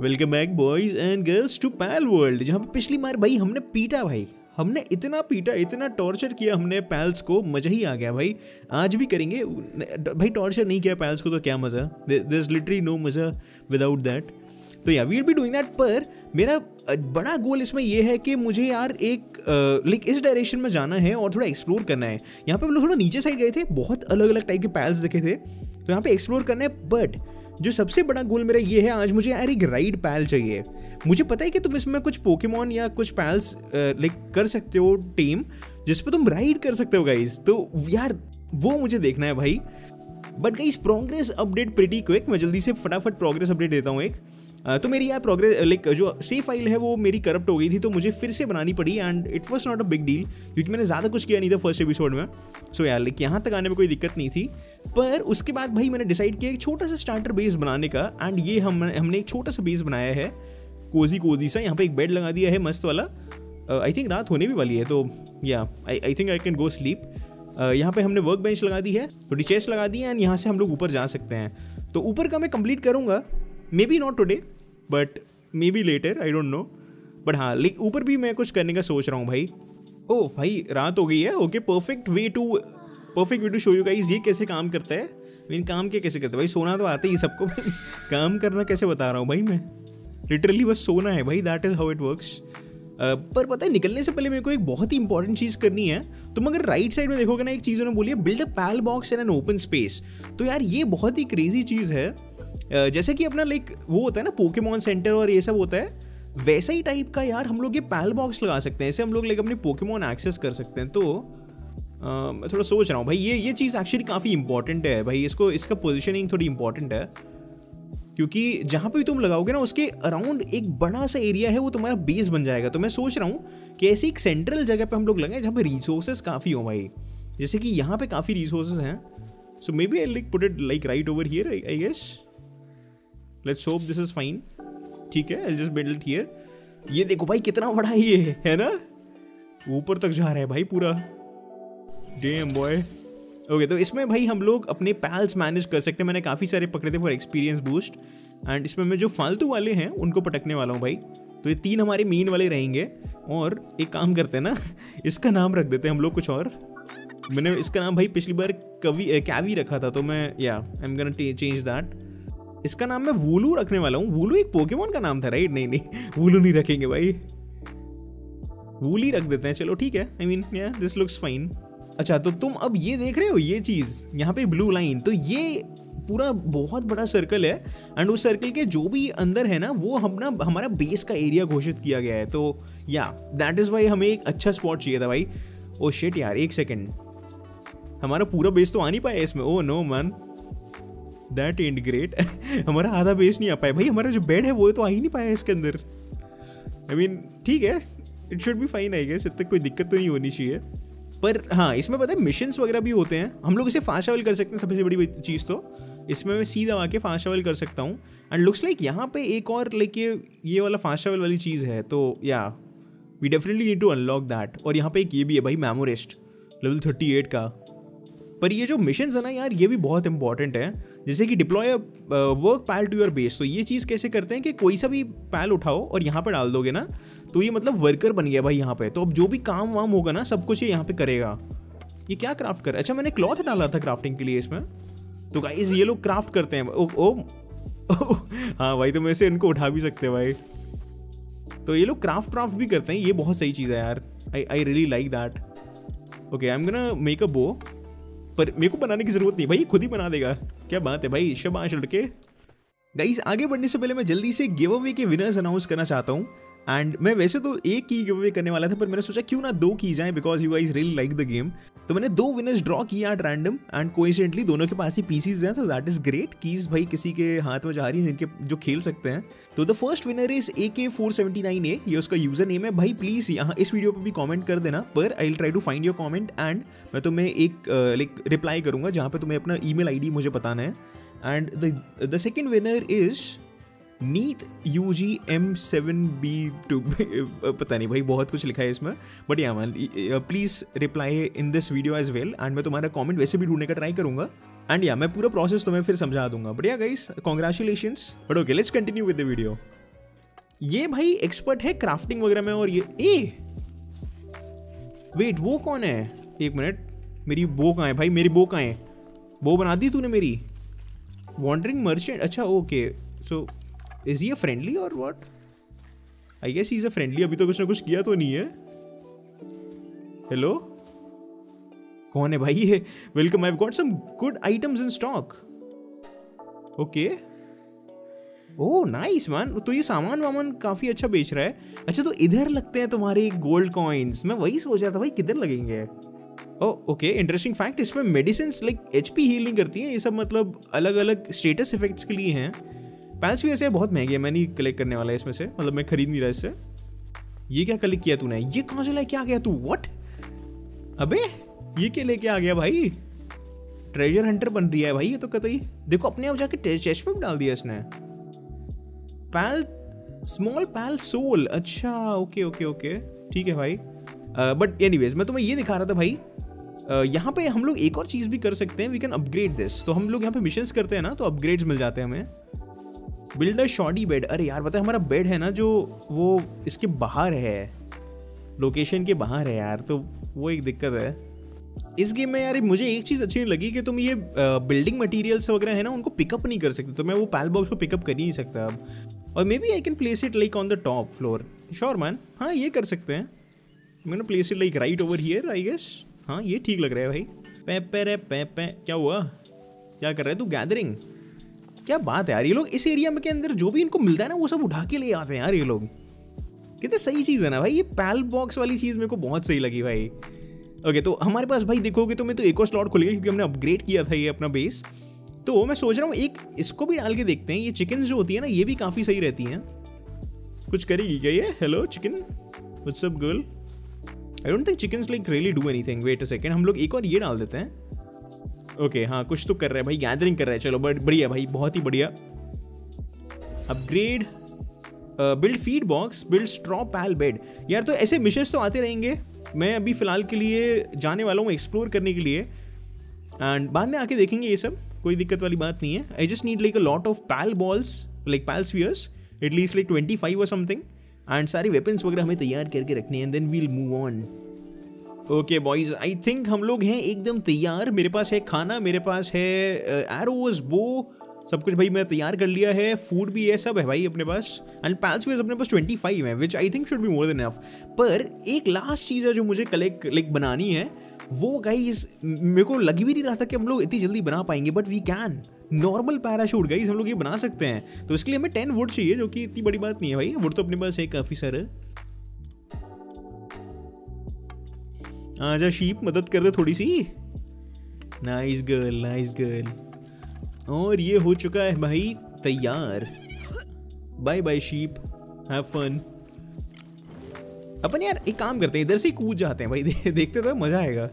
Welcome back boys and girls to Palworld, जहाँ पे पिछली बार भाई हमने पीटा, भाई हमने इतना पीटा, इतना टॉर्चर किया हमने पैल्स को, मज़ा ही आ गया भाई। आज भी करेंगे भाई। टॉर्चर नहीं किया पैल्स को तो क्या मज़ा, देयर इज लिटरली नो मज़ा विदाउट दैट। तो yeah we'll be doing that. पर मेरा बड़ा गोल इसमें यह है कि मुझे यार एक इस डायरेक्शन में जाना है और थोड़ा एक्सप्लोर करना है। यहाँ पे हम लोग थोड़ा नीचे साइड गए थे, बहुत अलग अलग टाइप के पैल्स दिखे थे, तो यहाँ पे एक्सप्लोर करना है। बट जो सबसे बड़ा गोल मेरा ये है, आज मुझे यार एक राइड पैल चाहिए। मुझे पता है कि तुम इसमें कुछ पोकेमॉन या कुछ पैल्स कर सकते हो टीम, जिस पे तुम राइड कर सकते हो गाइस। तो यार वो मुझे देखना है भाई। But guys progress update pretty quick, मैं जल्दी से फटाफट प्रोग्रेस अपडेट देता हूँ एक। तो मेरी यार प्रोग्रेस जो सेव फाइल है वो मेरी करप्ट हो गई थी, तो मुझे फिर से बनानी पड़ी and it was not a big deal, क्योंकि मैंने ज़्यादा कुछ किया नहीं था फर्स्ट एपिसोड में। सो यार यहाँ तक आने में कोई दिक्कत नहीं थी। पर उसके बाद भाई मैंने डिसाइड किया एक छोटा सा स्टार्टर बेस बनाने का, एंड ये हमने एक छोटा सा बेस बनाया है, कोजी सा। यहाँ पे एक बेड लगा दिया है मस्त वाला। आई थिंक रात होने भी वाली है, तो yeah I think I can go sleep. यहाँ पे हमने वर्क बेंच लगा दी है, थोड़ी चेस्ट लगा दी है, एंड यहाँ से हम लोग ऊपर जा सकते हैं। तो ऊपर का मैं कंप्लीट करूँगा, maybe not today but maybe later, I don't know. But हाँ, लेकिन ऊपर भी मैं कुछ करने का सोच रहा हूँ भाई। ओह भाई रात हो गई है। Okay, perfect way to show you guys ये कैसे काम करता है। मीन काम क्या कैसे करता है भाई, सोना तो आता ही सबको काम करना कैसे बता रहा हूँ भाई मैं, लिटरली बस सोना है भाई, that is how it works. पर पता है निकलने से पहले मेरे को एक बहुत ही इंपॉर्टेंट चीज़ करनी है। तुम अगर राइट साइड में देखोगे ना, एक चीज़ उन्होंने बोली है, build a pal box in an open space. तो यार ये बहुत ही क्रेजी चीज़ है। जैसे कि अपना वो होता है ना पोकेमॉन सेंटर और ये सब होता है, वैसा ही टाइप का यार हम लोग ये पैल बॉक्स लगा सकते हैं। ऐसे हम लोग अपने पोकेमॉन एक्सेस कर सकते हैं। तो मैं थोड़ा सोच रहा हूँ भाई, ये चीज़ एक्चुअली काफ़ी इंपॉर्टेंट है भाई। इसका पोजिशनिंग थोड़ी इंपॉर्टेंट है, क्योंकि जहाँ पे भी तुम लगाओगे ना उसके अराउंड एक बड़ा सा एरिया है, वो तुम्हारा बेस बन जाएगा। तो मैं सोच रहा हूँ कि ऐसी एक सेंट्रल जगह पे हम लोग लगाएं जहाँ पे रिसोर्सेज काफ़ी हो भाई। जैसे कि यहाँ पे काफ़ी रिसोर्सेज हैं, so maybe I put it right over here, I guess. Let's hope this is fine. ठीक है, I just build it here. ये देखो भाई कितना बड़ा ये है ना, ऊपर तक जा रहा है भाई पूरा। Dam boy. ओके, तो इसमें भाई हम लोग अपने पैल्स मैनेज कर सकते हैं। मैंने काफ़ी सारे पकड़े थे फॉर एक्सपीरियंस बूस्ट, एंड इसमें मैं जो फालतू वाले हैं उनको पटकने वाला हूँ भाई। तो ये 3 हमारे मेन वाले रहेंगे। और एक काम करते हैं ना, इसका नाम रख देते हैं हम लोग कुछ और। मैंने इसका नाम भाई पिछली बार कैवी रखा था, तो मैं I am gonna change that. इसका नाम मैं वूलू रखने वाला हूँ। वूलू एक पोकेमॉन का नाम था राइट? नहीं वूलू नहीं रखेंगे भाई, वूली रख देते हैं। चलो ठीक है, I mean this looks fine. अच्छा, तो तुम अब ये देख रहे हो ये चीज़ यहाँ पे ब्लू लाइन, तो ये पूरा बहुत बड़ा सर्कल है, एंड उस सर्कल के जो भी अंदर है ना, वो हमारा बेस का एरिया घोषित किया गया है। तो या दैट इज़ वाई हमें एक अच्छा स्पॉट चाहिए था भाई। ओ शिट यार, एक सेकेंड, हमारा पूरा बेस तो आ नहीं पाया इसमें। Oh no man, that and great. हमारा आधा बेस नहीं आ पाया भाई। हमारा जो बेड है वो तो आ ही नहीं पाया इसके अंदर। आई मीन ठीक है, it should be fine I guess, इतनी कोई दिक्कत तो नहीं होनी चाहिए। पर हाँ, इसमें पता है मिशंस वगैरह भी होते हैं, हम लोग इसे फास्ट ट्रैवल कर सकते हैं। सबसे बड़ी चीज़ तो इसमें मैं सीधा आके फास्ट ट्रैवल कर सकता हूँ। एंड लुक्स लाइक यहाँ पे एक और ये वाला फास्ट ट्रैवल वाली चीज़ है। तो yeah we definitely need to unlock that. और यहाँ पे एक ये भी है भाई, मेमोरिस्ट लेवल 38 का। पर ये जो मिशंस है ना यार, ये भी बहुत इंपॉर्टेंट है। जैसे कि deploy work pal to your base. तो ये चीज़ कैसे करते हैं कि कोई सा भी पैल उठाओ और यहाँ पर डाल दोगे ना, तो ये मतलब वर्कर बन गया भाई यहाँ पे। तो अब जो भी काम वाम होगा ना, सब कुछ ये यहाँ पे करेगा। ये क्या क्राफ्ट कर, अच्छा मैंने क्लॉथ डाला था क्राफ्टिंग के लिए इसमें। तो गाइस ये लोग क्राफ्ट करते हैं। ओ हाँ भाई, तो मैं से इनको उठा भी सकते हैं भाई। तो ये लोग क्राफ्ट भी करते हैं, ये बहुत सही चीज़ है यार। I really like that. Okay, I am gonna make a bow. पर मेरे को बनाने की जरूरत नहीं भाई, खुद ही बना देगा। क्या बात है भाई, शाबाश लड़के। गाइस आगे बढ़ने से पहले मैं जल्दी से गिव अवे के विनर्स अनाउंस करना चाहता हूँ। एंड मैं वैसे तो एक की गिव अवे करने वाला था, पर मैंने सोचा क्यों ना 2 की जाए, because you guys really like the game. तो मैंने 2 विनर्स ड्रॉ किया एट रैंडम, एंड कोइंसिडेंटली दोनों के पास ही पीसीज हैं, तो दैट इज ग्रेट। कीज भाई किसी के हाथ में जा रही है, जिनके जो खेल सकते हैं। तो the first winner is AK479A, ये उसका यूजर नेम है भाई। प्लीज यहाँ इस वीडियो पे भी कमेंट कर देना, पर I will try to find your comment and मैं तुम्हें एक रिप्लाई करूंगा जहाँ पे तुम्हें अपना ईमेल आईडी मुझे बताना है। And the second winner is neat UGM7B2 पता नहीं भाई, बहुत कुछ लिखा है इसमें, but yeah man please reply in this video as well. And मैं तुम्हारा कमेंट वैसे भी ढूंढने का ट्राई करूंगा, एंड या मैं पूरा प्रोसेस तुम्हें फिर समझा दूंगा। But yeah guys, congratulations. But okay, let's continue with the video. ये भाई एक्सपर्ट है क्राफ्टिंग वगैरह में। और ये वेट, वो कौन है? एक मिनट, मेरी बो कहाँ है भाई? मेरी बो कहाँ है? बो बना दी तूने मेरी? वॉन्डरिंग मर्चेंट, अच्छा okay. So is he friendly और what? I guess he is a friendly. अभी तो कुछ ना कुछ किया तो नहीं है। हेलो, कौन है भाई ये? Welcome, I have got some good items in stock. Okay, oh nice man. तो ये सामान वामान काफी अच्छा बेच रहा है। अच्छा, तो इधर लगते हैं तुम्हारे गोल्ड कॉइन्स। मैं वही सोच रहा था भाई किधर लगेंगे। ओके, इंटरेस्टिंग फैक्ट, इसमें मेडिसिन्स लाइक एचपी हीलिंग करती हैं। ये सब मतलब अलग अलग स्टेटस इफेक्ट्स के लिए हैं। पैल्स भी ऐसे बहुत महंगे हैं, मैं नहीं कलेक्ट करने वाला है इसमें से, मतलब मैं खरीद नहीं रहा इससे। ये क्या कलेक्ट किया तूने? ये कहाँ से लेके आ गया तू? व्हाट? अबे ये क्या लेके आ गया भाई? ट्रेजर हंटर बन रही है भाई ये तो कतई। देखो अपने आप जाके चेस्ट में डाल दिया इसने। पैल, स्मॉल पैल सोल, अच्छा ओके ओके ओके, ठीक है भाई। बट एनीवेज, मैं तुम्हें ये दिखा रहा था भाई, यहाँ पे हम लोग एक और चीज़ भी कर सकते हैं। We can upgrade this. तो हम लोग यहाँ पे मिशंस करते हैं ना, तो अपग्रेड्स मिल जाते हैं हमें। Build a shoddy bed. अरे यार पता है, हमारा बेड है ना जो, वो इसके बाहर है, लोकेशन के बाहर है यार, तो वो एक दिक्कत है इस गेम में यार। मुझे एक चीज़ अच्छी नहीं लगी कि तुम ये बिल्डिंग मटेरियल्स वगैरह है ना, उनको पिकअप नहीं कर सकते। तो मैं वो पैल बॉक्स को पिकअप कर ही नहीं सकता अब। और maybe I can place it like on the top floor. Sure man, हाँ ये कर सकते हैं। मैंने place it like right over here I guess. हाँ ये ठीक लग रहा है भाई। पे क्या हुआ? क्या कर रहा है तू? गैदरिंग? क्या बात है यार, ये लोग इस एरिया में के अंदर जो भी इनको मिलता है ना वो सब उठा के ले आते हैं यार ये लोग। कितने सही चीज़ है ना भाई, ये पैल बॉक्स वाली चीज़ मेरे को बहुत सही लगी भाई। ओके, तो हमारे पास भाई देखोगे तो मैं तो एक और स्लॉट खुल गया क्योंकि हमने अपग्रेड किया था ये अपना बेस। तो मैं सोच रहा हूँ एक इसको भी डाल के देखते हैं। ये चिकन जो होती है ना, ये भी काफ़ी सही रहती हैं। कुछ करेगी क्या ये? Hello chicken, what's up girl? I don't think chickens like really do anything. Wait a second, हम लोग एक और ये डाल देते हैं। ओके हाँ, कुछ तो कर रहा है भाई, गैदरिंग कर रहा है। चलो बढ़िया भाई, बहुत ही बढ़िया। Upgrade, build feed box, build straw pal bed. यार तो ऐसे मिशंस तो आते रहेंगे। मैं अभी फ़िलहाल के लिए जाने वाला हूँ एक्सप्लोर करने के लिए, एंड बाद में आके देखेंगे ये सब, कोई दिक्कत वाली बात नहीं है। I just need like a lot of pal balls, like pal spheres, at least like 25 or something, and सारी वेपन्स वगैरह हमें तैयार करके रखने हैं, and then we'll move on. Okay boys, I think हम लोग हैं एकदम तैयार। मेरे पास है खाना, मेरे पास है एरोज, बो, सब कुछ भाई मैं तैयार कर लिया है। फूड भी है, सब है भाई अपने पास, एंड पैल्स भी अपने पास 25 है, which I think should be more than enough. पर एक लास्ट चीज़ है जो मुझे कलेक्ट लाइक बनानी है, वो गाइस मेरे को लग भी नहीं रहा था कि हम लोग इतनी जल्दी बना पाएंगे, but we can. Normal parachute guys हम लोग ये बना सकते हैं। तो इसके लिए हमें 10 वुड चाहिए, जो कि इतनी बड़ी बात नहीं है भाई। वुड तो अपने पास है काफ़ी सारे। आजा शीप, मदद कर दे थोड़ी सी। Nice girl, nice girl. और ये हो चुका है भाई तैयार। Bye bye sheep, have fun. अपन यार एक काम करते हैं, इधर से कूद जाते हैं भाई। देखते तो मजा आएगा।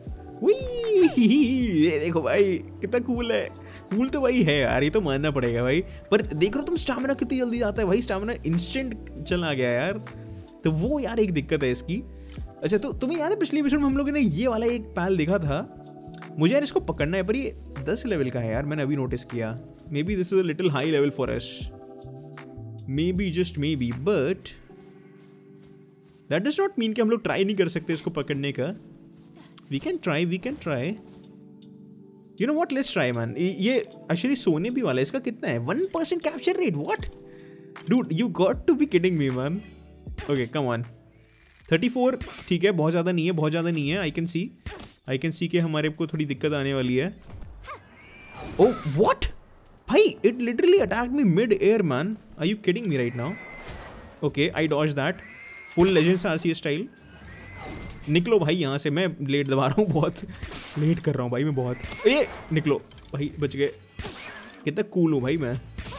ये देखो भाई कितना कूल है। कूल तो भाई है यार, ये तो मानना पड़ेगा भाई। पर देख रहे हो तुम, स्टैमिना कितनी जल्दी जाता है भाई। स्टैमिना इंस्टेंट चला गया यार, तो वो यार एक दिक्कत है इसकी। अच्छा, तो तुम्हें याद है पिछले एपिसोड में हम लोगों ने ये वाला एक पैल देखा था? मुझे यार इसको पकड़ना है, पर ये 10 लेवल का है यार, मैंने अभी नोटिस किया। Maybe this is a little high level for us, maybe, just maybe, but that does not mean कि हम लोग ट्राई नहीं कर सकते इसको पकड़ने का। We can try, we can try. You know what, let's try man. ये एक्चुअली सोने भी वाला है। इसका कितना है? 1% capture rate. What dude, you got to be kidding me man. Okay come on, 34, ठीक है, बहुत ज़्यादा नहीं है, बहुत ज़्यादा नहीं है। आई कैन सी कि हमारे को थोड़ी दिक्कत आने वाली है। ओह व्हाट भाई, it literally attacked me mid air man. Are you kidding me right now? Okay I dodge that, full legends Arceus style. निकलो भाई यहाँ से, मैं लेट दबा रहा हूँ, बहुत लेट कर रहा हूँ भाई मैं बहुत। ए निकलो भाई, बच गए। कितना कूल हूँ भाई मैं।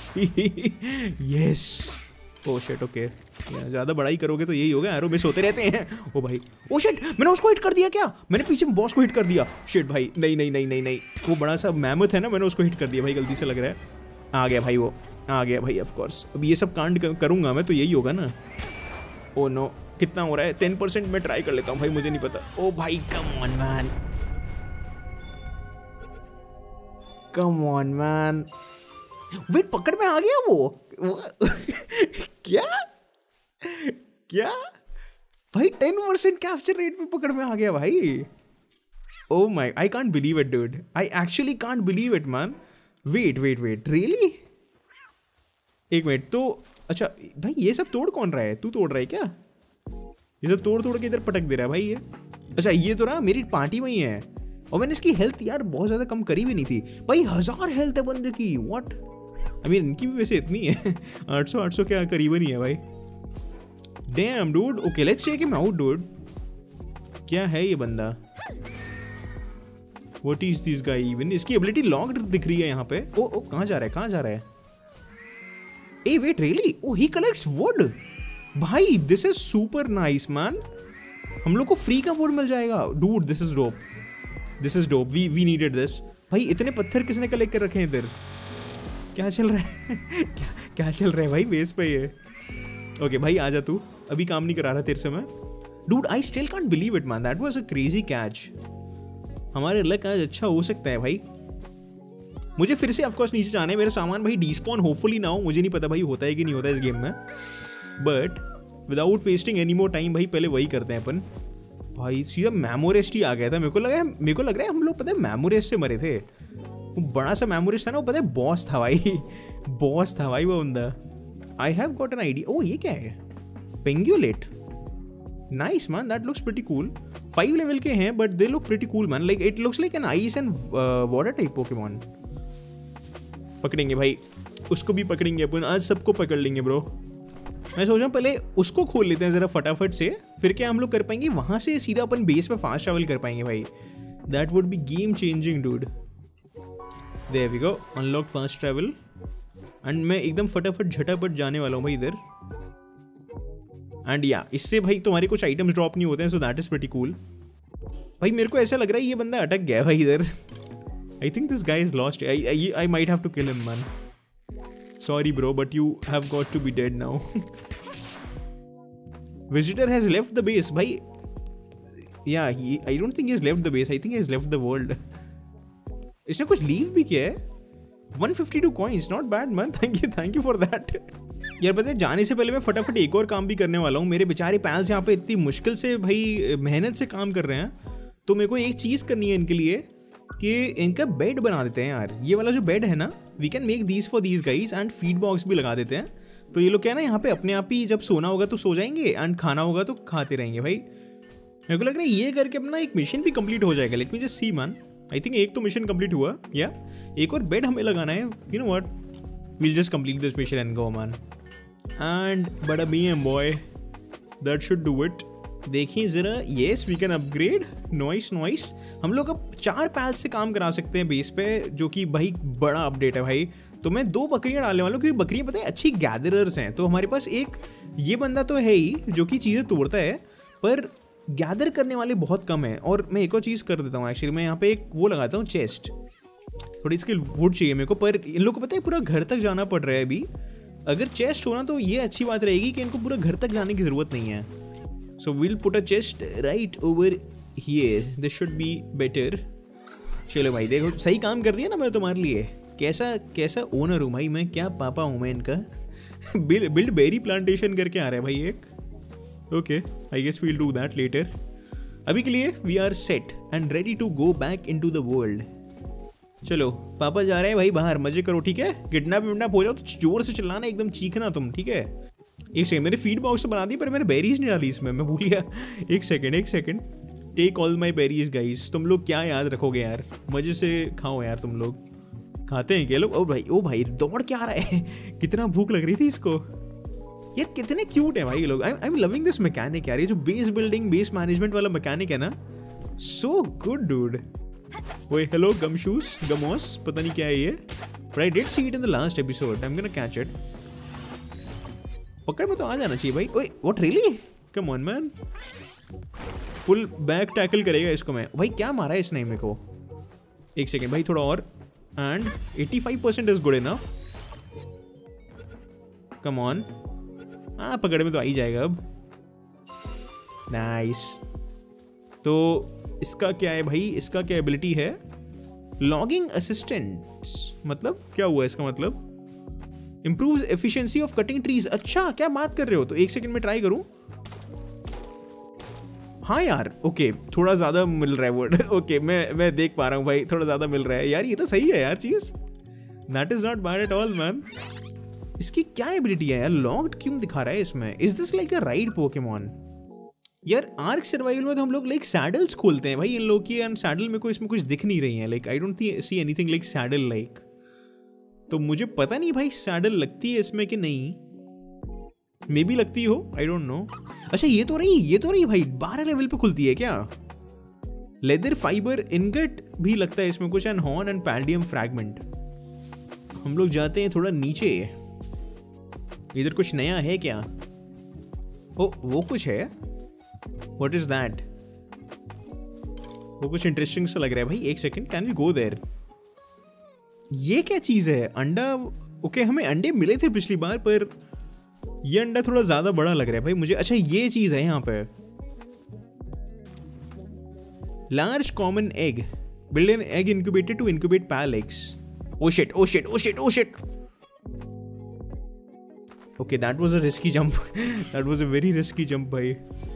Yes, oh shit, okay. ज़्यादा बड़ाई करोगे तो यही होगा, एरो मिस होते रहते हैं। ओ भाई, ओ शिट, मैंने उसको हिट कर दिया क्या? मैंने पीछे बॉस को हिट कर दिया। शिट भाई, नहीं नहीं नहीं नहीं नहीं, वो बड़ा सा मैमथ है ना, मैंने उसको हिट कर दिया भाई, गलती से लग रहा है। आ गया भाई, वो आ गया भाई, ऑफ कोर्स। अब ये सब कांड करूँगा मैं तो यही होगा ना। ओ नो, कितना हो रहा है? 10%। मैं ट्राई कर लेता हूँ भाई, मुझे नहीं पता। ओ भाई come on man, come on man. Wait, पकड़ में आ गया वो। क्या? क्या भाई 10% कैप्चर रेट पे पकड़ में आ गया भाई। Oh my, I can't believe it dude, I actually can't believe it man. Wait really, एक मिनट तो, अच्छा भाई ये सब तोड़ कौन रहा है? तू तोड़ रहा है क्या? ये सब तोड़ के इधर पटक दे रहा है भाई ये। अच्छा ये तो रहा, मेरी पार्टी में ही है। और मैंने इसकी हेल्थ यार बहुत ज़्यादा कम करी भी नहीं थी भाई, 1000 हेल्थ है बंदे की। व्हाट, आई मीन इनकी भी वैसे इतनी है 800 क्या करीबन ही है भाई। Damn dude, okay let's check him out dude. क्या है ये बंदा? What is this guy even? इसकी एबिलिटी लॉक्ड दिख रही है यहाँ पे। ओ कहाँ जा रहा है? Eh wait really, oh he collects wood. भाई this is super nice man, हम लोग को फ्री का वुड मिल जाएगा dude. This is dope, we needed this. भाई इतने पत्थर किसने कलेक्ट कर रखे हैं इधर? क्या चल रहा है क्या चल रहा है भाई बेस पे ये? ओके भाई आजा तू, अभी काम नहीं करा रहा तेरे से मैं। Dude I still can't believe it man, that was a crazy catch. हमारे लक आज अच्छा हो सकता है भाई। मुझे फिर से ऑफकोर्स नीचे जाना है, मेरा सामान भाई डिस्पॉन होपफुली ना हो, मुझे नहीं पता भाई होता है कि नहीं होता है इस गेम में। But without wasting any more time भाई पहले वही करते हैं अपन। भाई सीधा मैमोरेस्ट ही आ गया था। मेरे को लग रहा है हम लोग पता है मैमोरेस्ट से मरे थे। वो बड़ा सा मैमोरेस्ट था ना, वो पता है बॉस था भाई वो बंदा। I have got an idea. Oh ये क्या है? Pengullet, nice man, that looks pretty cool. 5 level के हैं but they look pretty cool man, like it looks like an ice and water type Pokemon. पकड़ेंगे भाई, उसको भी पकड़ेंगे अपन आज, सबको पकड़ लेंगे ब्रो। मैं सोच रहा हूँ पहले उसको खोल लेते हैं जरा फटाफट से, फिर क्या हम लोग कर पाएंगे वहां से सीधा अपन बेस पे फास्ट ट्रैवल कर पाएंगे भाई। That would be game changing dude. There we go, unlock fast travel. And मैं एकदम फटाफट झटापट जाने वाला हूँ भाई इधर। एंड या इससे भाई तुम्हारे कुछ आइटम्स ड्रॉप नहीं होते हैं, so that is pretty cool. भाई मेरे को ऐसा लग रहा है ये बंदा अटक गया भाई इधर। I think this guy is lost. I might have to kill him man. Sorry bro, but you have got to be dead now. Visitor has left the base. Bhai, yeah, I don't think he has left the base. I think he has left the world. इसने कुछ leave भी किया है। 152 coins, not bad man. Thank you for that. यार पता है जाने से पहले मैं फटाफट एक और काम भी करने वाला हूँ। मेरे बेचारे पैल्स यहाँ पे इतनी मुश्किल से भाई मेहनत से काम कर रहे हैं, तो मेरे को एक चीज़ करनी है इनके लिए कि इनका बेड बना देते हैं यार। ये वाला जो बेड है ना, we can make these for these guys, and feed box भी लगा देते हैं। तो ये लोग क्या है ना, यहाँ पे अपने आप ही जब सोना होगा तो सो जाएंगे एंड खाना होगा तो खाते रहेंगे भाई। मेरे को लग रहा है ये करके अपना एक मिशन भी कंप्लीट हो जाएगा। Let me just see man, I think एक तो मिशन कंप्लीट हुआ, या एक और बेड हमें लगाना है। You know what, we'll just complete this mission and go man, and बड़ा me am boy, that should do it. देखिए जरा, yes we can upgrade, noice. हम लोग अब 4 पैल्स से काम करा सकते हैं बेस पे, जो कि भाई बड़ा अपडेट है भाई। तो मैं 2 बकरियां डालने वाला हूँ, क्योंकि बकरियां पता है अच्छी गैदरर्स हैं। तो हमारे पास एक ये बंदा तो है ही जो कि चीज़ें तोड़ता है, पर गैदर करने वाले बहुत कम है। और मैं एक और चीज़ कर देता हूँ एक्चुअली, मैं यहाँ पे एक वो लगाता हूँ चेस्ट। थोड़ी इसकी वुड चाहिए मेरे को, पर इन लोग को पता है पूरा घर तक जाना पड़ रहा है अभी। अगर चेस्ट होना तो ये अच्छी बात रहेगी कि इनको पूरा घर तक जाने की ज़रूरत नहीं है। So we'll put a chest right over here. This should be better. चलो भाई देखो, सही काम कर दिया ना मैं तुम्हारे लिए। कैसा ओनर हूँ भाई मैं, क्या पापा हूँ मैं इनका। बिल्ड बेरी प्लांटेशन करके आ रहा है भाई एक। Okay, I guess we'll do that later. अभी के लिए we are set and ready to go back into the world. चलो पापा जा रहे हैं भाई बाहर, मजे करो ठीक है। किडनैप विडनैप हो जाओ तो जोर से चिल्लाना, एकदम चीखना तुम, ठीक है। एक सेकंड, मैंने फीड बॉक्स तो बना दी पर मैंने बेरीज नहीं डाली इसमें, मैं भूल गया। एक second. Take all my berries guys. तुम लोग क्या याद रखोगे यार, मजे से खाओ यार तुम लोग। खाते हैं क्या लोग? ओ भाई दौड़ के आ रहा है। कितना भूख लग रही थी इसको यार, कितने क्यूट है भाई ये लोग। I am loving this mechanic यार, ये जो बेस बिल्डिंग बेस मैनेजमेंट वाला मैकेनिक है ना, सो गुड डूड। ओए हेलो गमशूस, गमोस, पता नहीं क्या है ये, but I did see it in the last episode. I am gonna catch it. पकड़ में तो आ जाना चाहिए भाई। ओए what really, come on man. Full back tackle करेगा इसको मैं। भाई क्या मारा है इसने मेरे को। एक सेकेंड भाई, थोड़ा और, and 85% is good enough. Come on, हाँ पकड़ में तो आ ही जाएगा अब। नाइस। तो इसका क्या है भाई, इसका क्या एबिलिटी है? लॉगिंग असिस्टेंट, मतलब क्या हुआ इसका मतलब? Improve efficiency of cutting trees. अच्छा क्या बात कर रहे हो, तो एक सेकंड में ट्राई करूं। हाँ यार ओके, थोड़ा ज़्यादा मिल रहा है वर्ड। ओके मैं देख पा रहा हूँ भाई, थोड़ा ज़्यादा मिल रहा है यार, ये तो सही है यार चीज़। That is not bad at all man. इसकी क्या एबिलिटी है यार, लॉक्ड क्यों दिखा रहा है इसमें? Is this like a ride Pokemon? यार आर्क सर्वाइवल में तो हम लोग लाइक सैडल्स खोलते हैं भाई इन लोग की, एंड सैडल में को इसमें कुछ दिख नहीं रही है। Like I don't see anything like saddle like. तो मुझे पता नहीं भाई सैडल लगती है इसमें कि नहीं, मे बी लगती हो, आई डोंट नो। अच्छा ये तो रही भाई, 12 लेवल पे खुलती है क्या? लेदर फाइबर इनगट भी लगता है इसमें कुछ, and horn and Paldium fragment. हम लोग जाते हैं थोड़ा नीचे, इधर कुछ नया है क्या? ओ वो कुछ है, व्हाट इज दैट? वो कुछ इंटरेस्टिंग सा लग रहा है भाई, एक second, can we go there? ये क्या चीज है? अंडा? ओके हमें अंडे मिले थे पिछली बार, पर ये अंडा थोड़ा ज्यादा बड़ा लग रहा है भाई मुझे। अच्छा ये चीज है यहाँ पे, large common egg, build an egg incubated to incubate pal eggs. Oh shit oh shit oh shit oh shit. Okay that was a risky jump, that was a very risky jump भाई।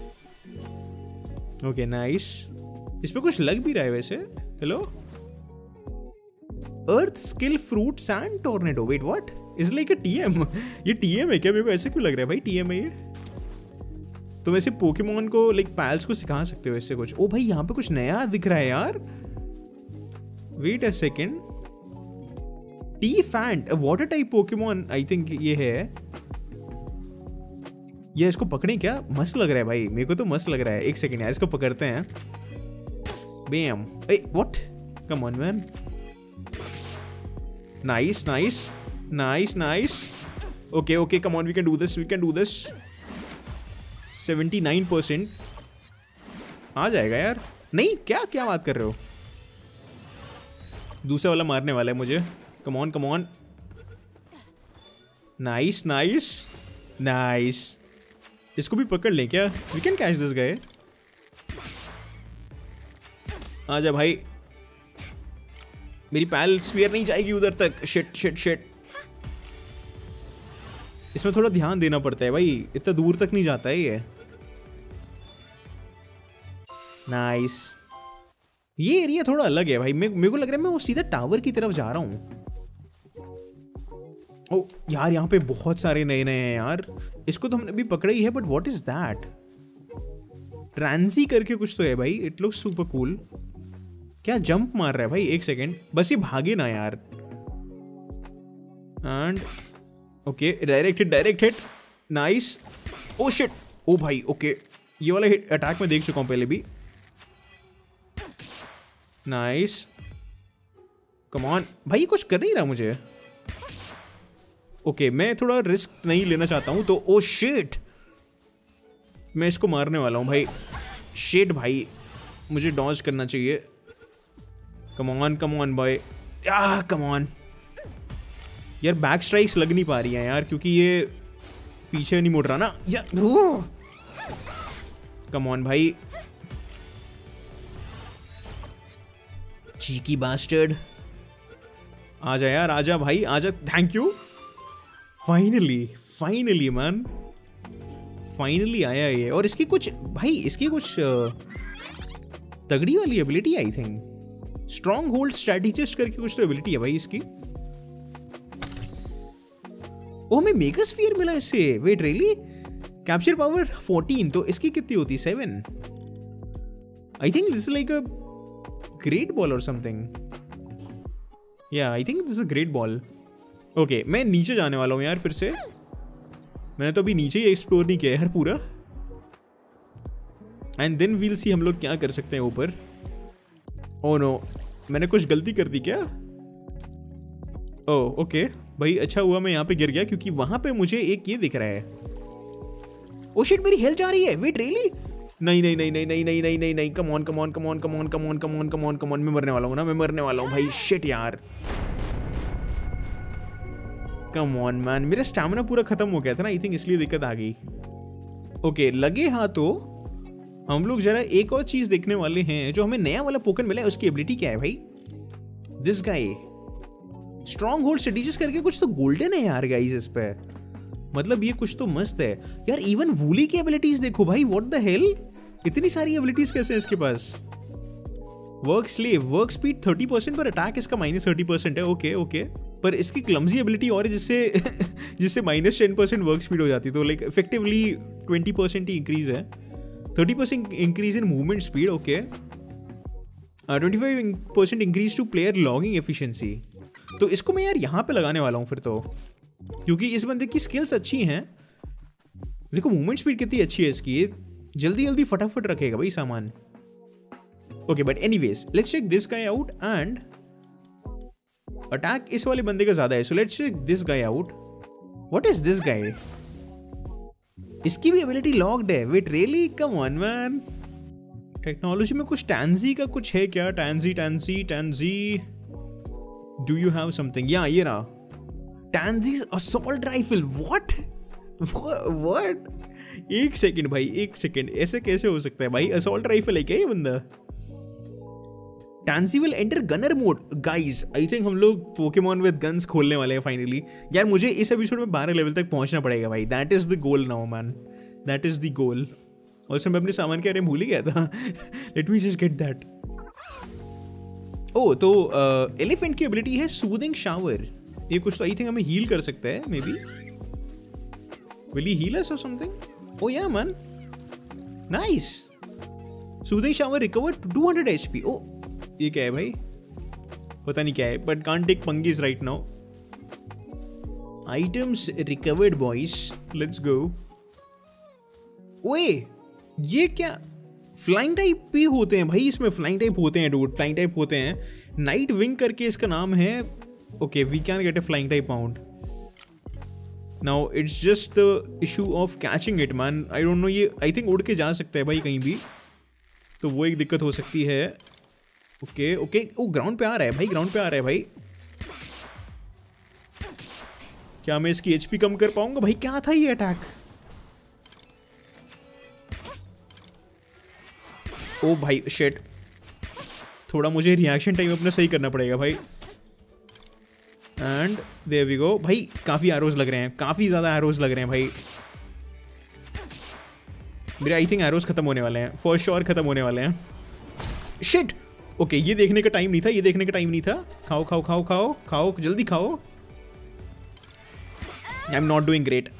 Okay nice, इस पे कुछ लग भी रहा है वैसे। Hello, earth skill fruit sand tornado, wait what is like a TM? ये टीएम है क्या? मेरे को ऐसे क्यों लग रहा है भाई टीएम है ये? तो वैसे पोकेमॉन को लाइक पैल्स को सिखा सकते हो इससे कुछ। ओ भाई यहाँ पे कुछ नया दिख रहा है यार, wait a second. Teafant, water type Pokemon I think ये है। ये इसको पकड़ें क्या? मस्त लग रहा है भाई, मेरे को तो मस्त लग रहा है। एक सेकेंड यार, इसको पकड़ते हैं। Bam, eh what, come on man, nice nice nice nice. Okay okay come on, we can do this, we can do this. 79% आ जाएगा यार। नहीं क्या क्या बात कर रहे हो? दूसरा वाला मारने वाला है मुझे। Come on come on, nice nice nice. इसको भी पकड़ लें क्या? We can catch this guy. आजा भाई, मेरी पैल स्फीयर नहीं जाएगी उधर तक। शिट शिट शिट, इसमें थोड़ा ध्यान देना पड़ता है भाई, इतना दूर तक नहीं जाता है ये। नाइस, ये एरिया थोड़ा अलग है भाई, मेरे को लग रहा है मैं वो सीधा टावर की तरफ जा रहा हूँ। ओ यार यहाँ पे बहुत सारे नए नए हैं यार, इसको तो हमने भी पकड़ा ही है, बट व्हाट इज दैट? ट्रांसी करके कुछ तो है भाई, इट लुक्स सुपर कूल। क्या जंप मार रहा है भाई? एक सेकेंड, बस ये भागे ना यार। And okay direct hit, nice. Oh shit, oh भाई ओके, ये वाला हिट अटैक मैं देख चुका हूं पहले भी। नाइस, कम ऑन भाई, ये कुछ कर नहीं रहा मुझे। ओके मैं थोड़ा रिस्क नहीं लेना चाहता हूं, तो ओ शिट, मैं इसको मारने वाला हूं भाई। शिट भाई, मुझे डॉज करना चाहिए। कम ऑन भाई, कम ऑन यार। बैक स्ट्राइक्स लग नहीं पा रही हैं यार, क्योंकि ये पीछे नहीं मुड़ रहा ना यार। कम ऑन भाई, चीकी बास्टर्ड, आजा यार, आजा भाई आजा। Thank you, finally man, finally आया ये। और इसकी कुछ भाई, इसकी कुछ तगड़ी वाली ability I think, stronghold strategist करके कुछ तो एबिलिटी है भाई इसकी। ओ हमें मेगास्फीयर मिला इससे, वेट रियली? कैप्चर पावर 14, तो इसकी कितनी होती? 7। I think this is like a great ball or something. या I think this is a great ball. Okay मैं नीचे जाने वाला हूँ यार फिर से, मैंने तो अभी नीचे ही एक्सप्लोर नहीं किया यार पूरा। एंड देन वील सी हम लोग क्या कर सकते हैं ऊपर। ओह नो, मैंने कुछ गलती कर दी क्या? ओह ओके भाई, अच्छा हुआ मैं यहाँ पे गिर गया, क्योंकि वहां पे मुझे एक ये दिख रहा है। ओ शिट, मेरी हेल्थ जा रही है, वेट रियली? नहीं नहीं नहीं नहीं नहीं नहीं नहीं नहीं नहीं, कम ऑन, मैं मरने वाला हूँ ना, मैं मरने वाला हूँ भाई। शिट यार, कम ऑन मैन, मेरा स्टैमिना पूरा खत्म हो गया था ना आई थिंक, इसलिए दिक्कत आ गई। ओके लगे हाथों हम लोग जरा एक और चीज देखने वाले हैं। जो हमें नया वाला पोकेमॉन मिला है, उसकी एबिलिटी क्या है भाई? This guy, stronghold strategist करके कुछ तो गोल्डन है यार गाइस इस पे, मतलब ये कुछ तो मस्त है यार। इवन वूली की एबिलिटीज देखो भाई, व्हाट द हेल। इतनी सारी एबिलिटीज कैसे हैं इसके पास? वर्क स्लेव, वर्क स्पीड 30% पर अटैक इसका -30% है। ओके ओके, पर इसकी क्लमजी एबिलिटी और है जिससे जिससे -10% वर्क स्पीड हो जाती है। तो लाइक इफेक्टिवली 20% ही इंक्रीज है। 30% increase in movement speed. Okay, 25% increase to player logging efficiency. तो इसको मैं यार यहाँ पे लगाने वाला हूँ फिर तो, क्योंकि इस बंदे की स्किल्स अच्छी हैं। देखो मूवमेंट स्पीड कितनी अच्छी है इसकी, जल्दी जल्दी फटाफट रखेगा भाई सामान। Okay but anyways let's check this guy out and attack इस वाले बंदे का ज्यादा है, so let's check this guy out. What is this guy? इसकी भी एबिलिटी लॉक्ड है। Wait really? Come on man. Technology में कुछ टैंजी का कुछ है क्या? Tanzee do you have something? या ये रहा टैंजीज असॉल्ट राइफल। व्हाट? एक सेकंड भाई, एक सेकंड, ऐसे कैसे हो सकता है भाई? असॉल्ट राइफल है क्या ये बंदा? Tanzee will enter gunner mode. Guys I think हम लोग पोकेमॉन विद गन्स खोलने वाले हैं फाइनली। यार मुझे इस एपिसोड में 12 लेवल तक पहुंचना पड़ेगा भाई। That is the goal now man, that is the goal. Also मैं अपने सामान के बारे में भूल ही गया था। Let me just get that. Oh तो एलिफेंट की एबिलिटी है सूदिंग शावर। ये कुछ तो आई थिंक हमें हील कर सकता है maybe. Will he heal us or something? Oh yeah man, nice. Soothing shower recovered 200 HP। Oh ये क्या है भाई? पता नहीं क्या है, बट कांट टेक पंगीज right now. Items recovered boys, let's go. ओए ये क्या? फ्लाइंग टाइप भी होते हैं भाई इसमें, फ्लाइंग टाइप होते हैं डूड, फ्लाइंग टाइप होते हैं। नाइट विंग करके इसका नाम है। Okay we can get a flying type mount. Now it's just the issue of catching it man. I don't know, yeah I think उड़ के जा सकता है भाई कहीं भी, तो वो एक दिक्कत हो सकती है। ओके ओके, ओ ग्राउंड पे आ रहा है भाई, ग्राउंड पे आ रहा है भाई। क्या मैं इसकी HP कम कर पाऊंगा भाई? क्या था ये अटैक? ओ भाई शिट, थोड़ा मुझे रिएक्शन टाइम अपना सही करना पड़ेगा भाई। And there we go. भाई काफी एरोज लग रहे हैं, काफी ज्यादा एरोज लग रहे हैं भाई। मेरे आई थिंक एरोज खत्म होने वाले हैं, फॉर श्योर खत्म होने वाले हैं। शिट, ओके ये देखने का टाइम नहीं था, ये देखने का टाइम नहीं था। खाओ खाओ खाओ खाओ खाओ, जल्दी खाओ। I am not doing great.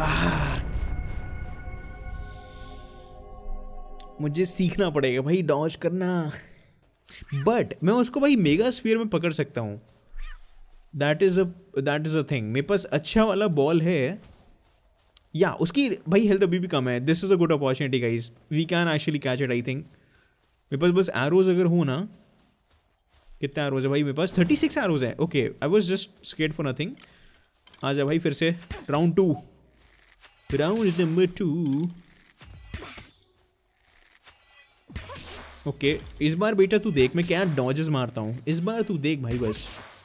मुझे सीखना पड़ेगा भाई डॉज करना, बट मैं उसको भाई मेगा स्फीयर में पकड़ सकता हूँ। That is a thing. मेरे पास अच्छा वाला बॉल है, या उसकी भाई हेल्थ अभी भी कम है। This is a good opportunity guys, we can actually catch it I think. मेरे पास बस एरोज अगर हो ना, कितना एरोज है भाई मेरे पास? 36 एरोज है। Okay I was just scared for nothing. आ जा भाई फिर से राउंड 2, राउंड नंबर 2। ओके इस बार बेटा तू देख मैं क्या डॉजेस मारता हूँ, इस बार तू देख भाई, बस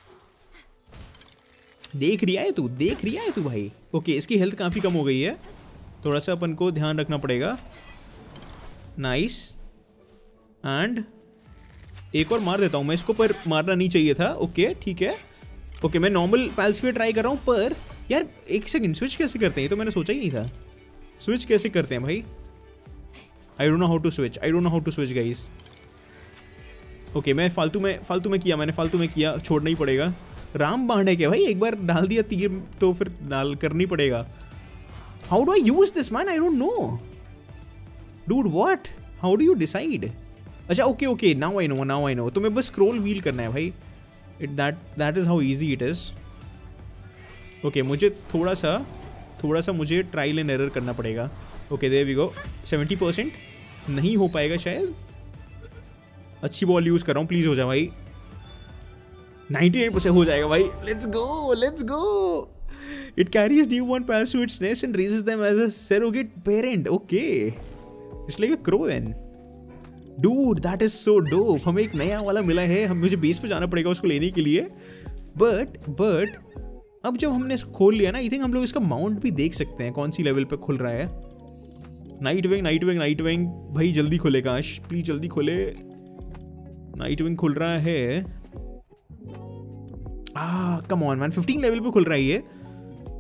देख रही है तू, देख रही है तू भाई। ओके इसकी हेल्थ काफ़ी कम हो गई है, थोड़ा सा अपन को ध्यान रखना पड़ेगा। नाइस, एंड एक और मार देता हूँ मैं इसको, पर मारना नहीं चाहिए था। ओके ठीक है। ओके मैं नॉर्मल पैल्सफियर ट्राई कर रहा हूँ, पर यार एक सेकंड, स्विच कैसे करते हैं? ये तो मैंने सोचा ही नहीं था। स्विच कैसे करते हैं भाई? I don't know how to switch, I don't know how to switch guys. Okay मैं फालतू में किया, मैंने फालतू में किया, छोड़ना ही पड़ेगा। राम बाण क्या भाई, एक बार डाल दिया तीर तो फिर डाल करना ही पड़ेगा। How do I use this man? I don't know dude, what, how do you decide? अच्छा okay okay, now I know. तो मैं बस स्क्रॉल व्हील करना है भाई। That is how easy it is. Okay मुझे थोड़ा सा मुझे ट्रायल एंड एरर करना पड़ेगा। ओके देयर वी गो। 70% नहीं हो पाएगा शायद। अच्छी बॉल यूज कर रहा हूँ, प्लीज हो जा भाई। 98% हो जाएगा भाई। Let's go. It carries newborn pals to its nest and raises them as a surrogate parent. Okay, it's like a crow then. Dude, that is so dope. हमें एक नया वाला मिला है, मुझे बेस पे जाना पड़ेगा उसको लेने के लिए। बट अब जब हमने इसको खोल लिया ना, आई थिंक हम लोग इसका माउंट भी देख सकते हैं कौन सी लेवल पे खुल रहा है। नाइट विंग भाई जल्दी खोले काश, प्लीज जल्दी खोले। नाइट विंग खुल रहा है। कम ऑन मैन, 15 लेवल पे खुल रहा है ये।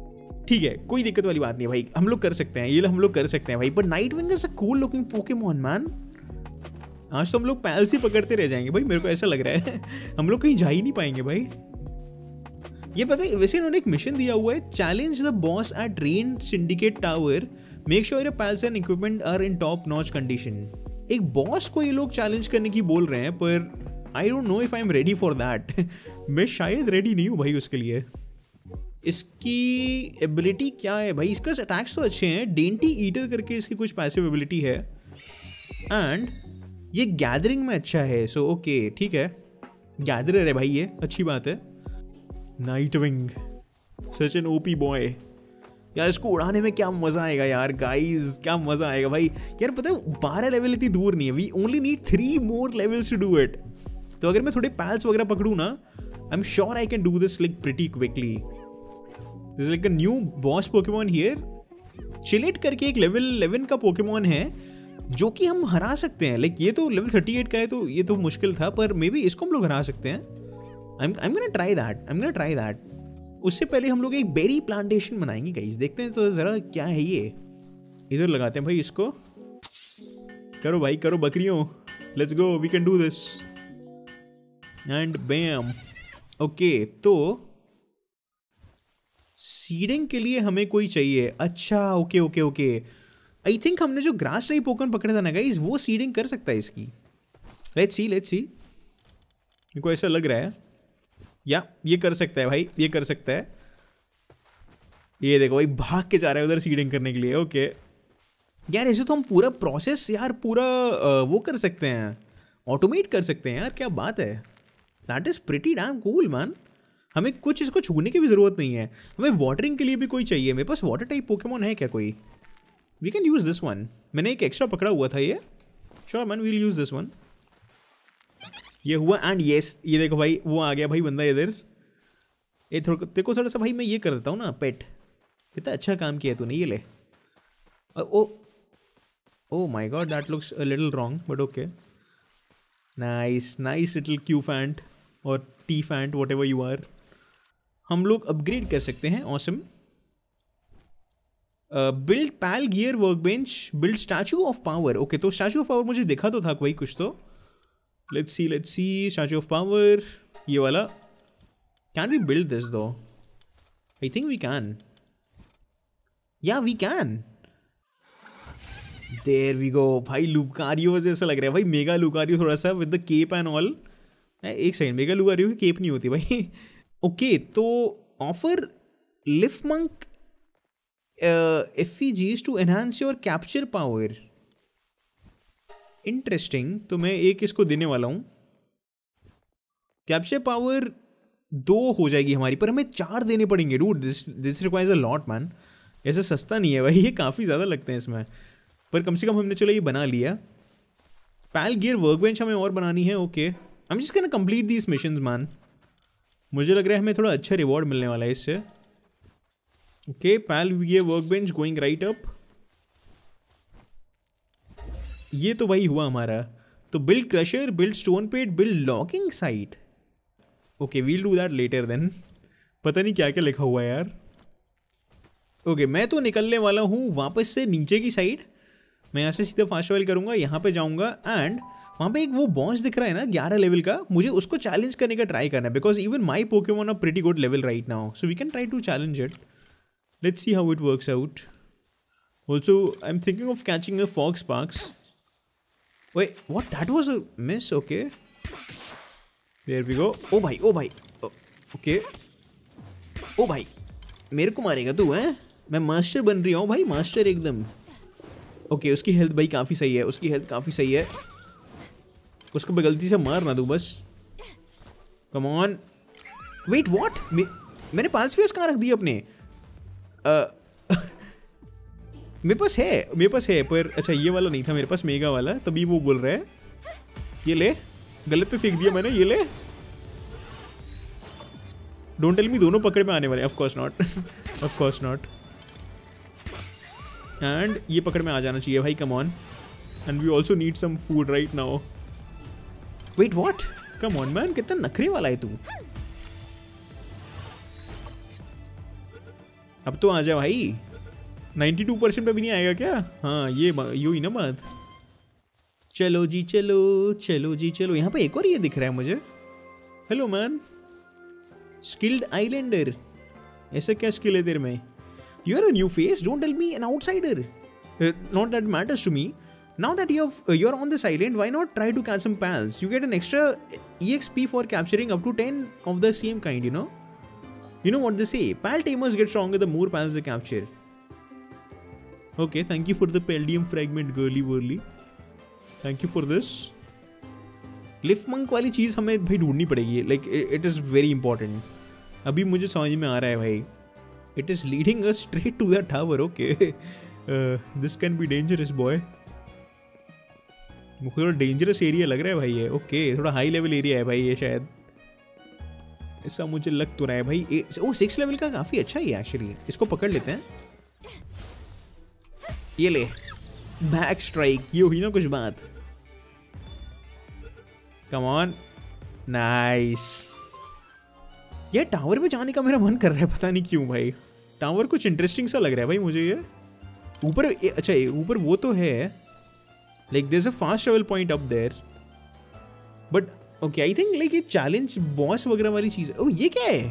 ठीक है, कोई दिक्कत वाली बात नहीं है भाई, हम लोग कर सकते हैं, ये हम लोग कर सकते हैं भाई। But Nitewing is a cool looking Pokemon man. आज तो हम लोग पैल्स ही पकड़ते रह जाएंगे भाई, मेरे को ऐसा लग रहा है हम लोग कहीं जा ही नहीं पाएंगे भाई। ये पता है, वैसे इन्होंने एक मिशन दिया हुआ है, challenge the boss at rain Syndicate tower, make sure your pals and equipment are in top notch condition. एक बॉस को ये लोग चैलेंज करने की बोल रहे हैं, पर I don't know if I am ready for that मैं शायद रेडी नहीं हूँ भाई उसके लिए। इसकी एबिलिटी क्या है भाई? इसका अटैक्स तो अच्छे हैं, डेंटी ईटर करके इसकी कुछ पैसिव एबिलिटी है, एंड ये गैदरिंग में अच्छा है। सो ओके ठीक है, गैदरर है भाई, ये अच्छी बात है। Nitewing such an OP boy यार, इसको उड़ाने में क्या मजा आएगा यार गाइस, क्या मजा आएगा भाई। यार पता है 12 लेवल इतनी दूर नहीं है, we only need 3 more levels to do it. तो अगर मैं थोड़े पैल्स वगैरह पकड़ूँ ना, I am sure I can do this like pretty quickly. This like a new boss Pokemon here. Chillet करके एक लेवल 11 का पोकेमॉन है जो कि हम हरा सकते हैं। लाइक ये तो लेवल 38 का है, तो ये तो मुश्किल था, पर मे बी इसको हम लोग हरा सकते हैं। I am gonna try that. उससे पहले हम लोग एक बेरी प्लांटेशन बनाएंगे गाइस, देखते हैं तो जरा क्या है ये। इधर लगाते हैं भाई इसको, करो भाई करो बकरियों, let's go, we can do this and bam. Okay, तो सीडिंग के लिए हमें कोई चाहिए। अच्छा okay okay okay, I think हमने जो ग्रास टाइप पोकेमॉन पकड़ा था ना गाइस, वो सीडिंग कर सकता है इसकी। लेट्स सी मेरे को ऐसा लग रहा है, या ये कर सकता है भाई, ये कर सकता है। ये देखो भाई भाग के जा रहा है उधर सीडिंग करने के लिए। ओके यार, ऐसे तो हम पूरा प्रोसेस यार पूरा वो कर सकते हैं, ऑटोमेट कर सकते हैं यार, क्या बात है। That is pretty damn cool man. हमें कुछ इसको छूने की भी जरूरत नहीं है, हमें वाटरिंग के लिए भी कोई चाहिए। मेरे पास वाटर टाइप पोकेमॉन है क्या कोई? We can use this one. मैंने एक एक्स्ट्रा पकड़ा हुआ था ये, sure man, we'll use this one. ये हुआ एंड येस, ये देखो भाई वो आ गया भाई बंदा इधर। ये देखो थोड़ा सा भाई मैं ये कर देता हूँ ना पेट, कितना अच्छा काम किया तूने, ये ले। Oh my god, that looks a little wrong but okay. Nice little क्यू फैंट और टी फैंट, वॉट एवर यू आर। हम लोग अपग्रेड कर सकते हैं, awesome. Build pal gear workbench, build statue of power. Okay, तो स्टैचू ऑफ पावर मुझे देखा तो था कोई कुछ तो। Let's see statue of power, ये वाला। Can we build this though? I think we can, या we can. There we go भाई, लुकारियो जैसा लग रहा है भाई, मेगा लुकारियो थोड़ा सा with the cape and all. एक सेकंड, मेगा लुकारियो की केप नहीं होती भाई ओके, तो offer Lifmunk effigies to enhance your capture power. Interesting, तो मैं एक इसको देने वाला हूँ। कैप्चर पावर 2 हो जाएगी हमारी, पर हमें 4 देने पड़ेंगे dude, this requires a lot man. ऐसा सस्ता नहीं है भाई, ये काफ़ी ज़्यादा लगते हैं इसमें, पर कम से कम हमने चलो ये बना लिया। पैल गियर वर्कबेंच हमें और बनानी है। Okay, I am just gonna complete these missions man. मुझे लग रहा है हमें थोड़ा अच्छा रिवॉर्ड मिलने वाला है इससे। Okay, pal gear workbench going right up. ये तो भाई हुआ हमारा। तो build crusher, build stone pit, build logging site. Okay, we'll do that later then. पता नहीं क्या क्या लिखा हुआ है यार। ओके, मैं तो निकलने वाला हूँ वापस से नीचे की साइड। मैं यहाँ से सीधा फास्ट ट्रैवल करूँगा, यहाँ पे जाऊँगा एंड वहाँ पे एक वो बॉस दिख रहा है ना 11 लेवल का, मुझे उसको चैलेंज करने का ट्राई करना है, because even my Pokemon are pretty good level right now, so we can try to challenge it. Let's see how it works out. Also I am thinking of catching a Foxparks. Wait, what? That was a miss. Okay. There we go. ओ भाई okay. ओ भाई मेरे को मारेगा तू हैं? मैं master बन रही हूँ भाई, मास्टर एकदम। ओके, उसकी हेल्थ भाई काफ़ी सही है, उसकी हेल्थ काफ़ी सही है। उसको गलती से मार ना दूँ बस। Come on. Wait what? मैंने 5 फेस कहाँ रख दिए अपने? मेरे पास है पर अच्छा ये वाला नहीं था मेरे पास, मेगा वाला, तभी वो बोल रहा है। ये ले, गलत पे फेंक दिया मैंने, ये ले। डोंट टेल मी दोनों पकड़ में आने वाले, of course not of course not. And ये पकड़ में आ जाना चाहिए भाई, come on. And we also need some food right now. Wait what? Come on man, कितना नखरे वाला है तू। अब तो आ जा भाई, 92% पे भी नहीं आएगा क्या? हाँ ये यू ही ना बात। चलो जी चलो, चलो जी चलो। यहाँ पे एक और ये दिख रहा है मुझे। Hello man, skilled islander. ऐसा क्या स्किल है तेरे में? You are a new face, don't tell me an outsider. Not that matters to me. Now that you're on this island, why not try to catch some pals? You get an extra EXP for capturing up to 10 of the same kind, you know? You know what they say, pal tamers get stronger the more pals they capture. Okay, thank you for the Paldium fragment, girly whirly. Thank you for this. Lifmunk वाली चीज़ हमें भाई ढूंढनी पड़ेगी, like it is very important. अभी मुझे समझ में आ रहा है भाई, it is leading us straight to the tower. Okay, this can be dangerous boy. मुझे थोड़ा डेंजरस एरिया लग रहा है भाई ये। ओके, थोड़ा हाई लेवल एरिया है भाई ये, शायद ऐसा मुझे लग तो रहा है भाई। ओ 6 लेवल का काफ़ी अच्छा ही है एक्चुअली। इसको पकड़ लेते हैं। ये ले, बैक स्ट्राइक। ये हुई ना कुछ बात। Come on, nice. ये टावर पे जाने का मेरा मन कर रहा है, पता नहीं क्यों भाई। टावर कुछ इंटरेस्टिंग सा लग रहा है भाई मुझे ये। ऊपर अच्छा, ऊपर वो तो है, like there's a fast travel point up there, but okay I think like ये challenge boss वगैरह वाली चीज़। ओ ये क्या है?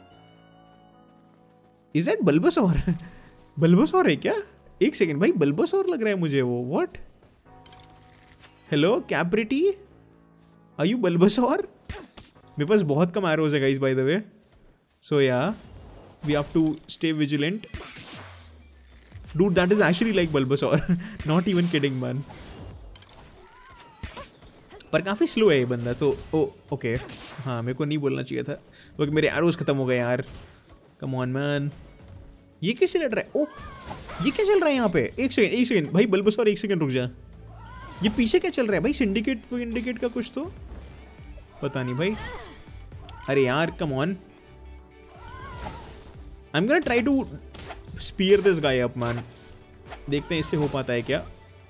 Is that Bulbasaur? Bulbasaur है क्या? एक सेकेंड भाई, Bulbasaur लग रहा है मुझे वो। What? Hello Capriti, are you Bulbasaur? मेरे पास बहुत कम arrows है guys by the way, so yeah we have to stay vigilant. Dude that is actually like Bulbasaur. Not even kidding man. पर काफ़ी स्लो है ये बंदा तो। ओ ओके, हाँ मेरे को नहीं बोलना चाहिए था, क्योंकि मेरे एरोज खत्म हो गए यार। कम ऑन मैन, ये किससे लड़ रहा है? ओ ये क्या चल रहा है यहाँ पे? एक सेकेंड भाई, बल्बसौर एक सेकेंड रुक जा। ये पीछे क्या चल रहा है भाई? सिंडिकेट का कुछ तो पता नहीं भाई। अरे यार come on, I am gonna try to sphere this guy up man. देखते हैं इससे हो पाता है क्या।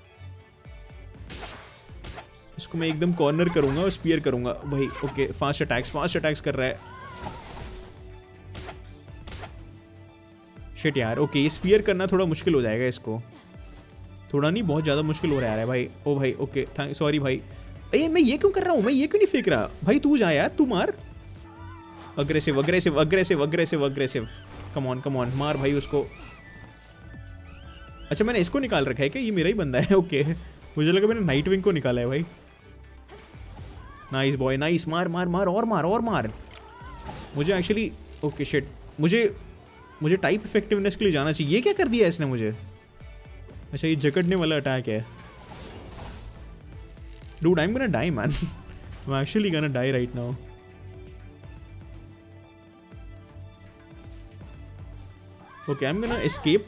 इसको मैं एकदम कॉर्नर करूंगा और स्पीयर करूंगा भाई। ओके, फास्ट अटैक्स कर रहा है। शिट यार। ओके, ये स्पीयर करना थोड़ा मुश्किल हो जाएगा इसको। थोड़ा नहीं, बहुत ज़्यादा मुश्किल हो रहा है भाई। ओ भाई ओके, सॉरी भाई। अरे मैं ये क्यों कर रहा हूँ? मैं ये क्यों नहीं फेंक रहा भाई? तू जा यार, तू मार। अग्रेसिव। कम ऑन मार भाई उसको। अच्छा मैंने इसको निकाल रखा है क्या? ये मेरा ही बंदा है। ओके, मुझे लगा मैंने नाइट विंग को निकाला है भाई। Nice boy, nice. मार और मार। मुझे एक्चुअली ओके शिट, मुझे टाइप इफेक्टिवनेस के लिए जाना चाहिए। ये क्या कर दिया इसने मुझे? अच्छा ये जकड़ने वाला अटैक है। Dude I am gonna die man. I am actually gonna die right now. Okay, I am gonna escape.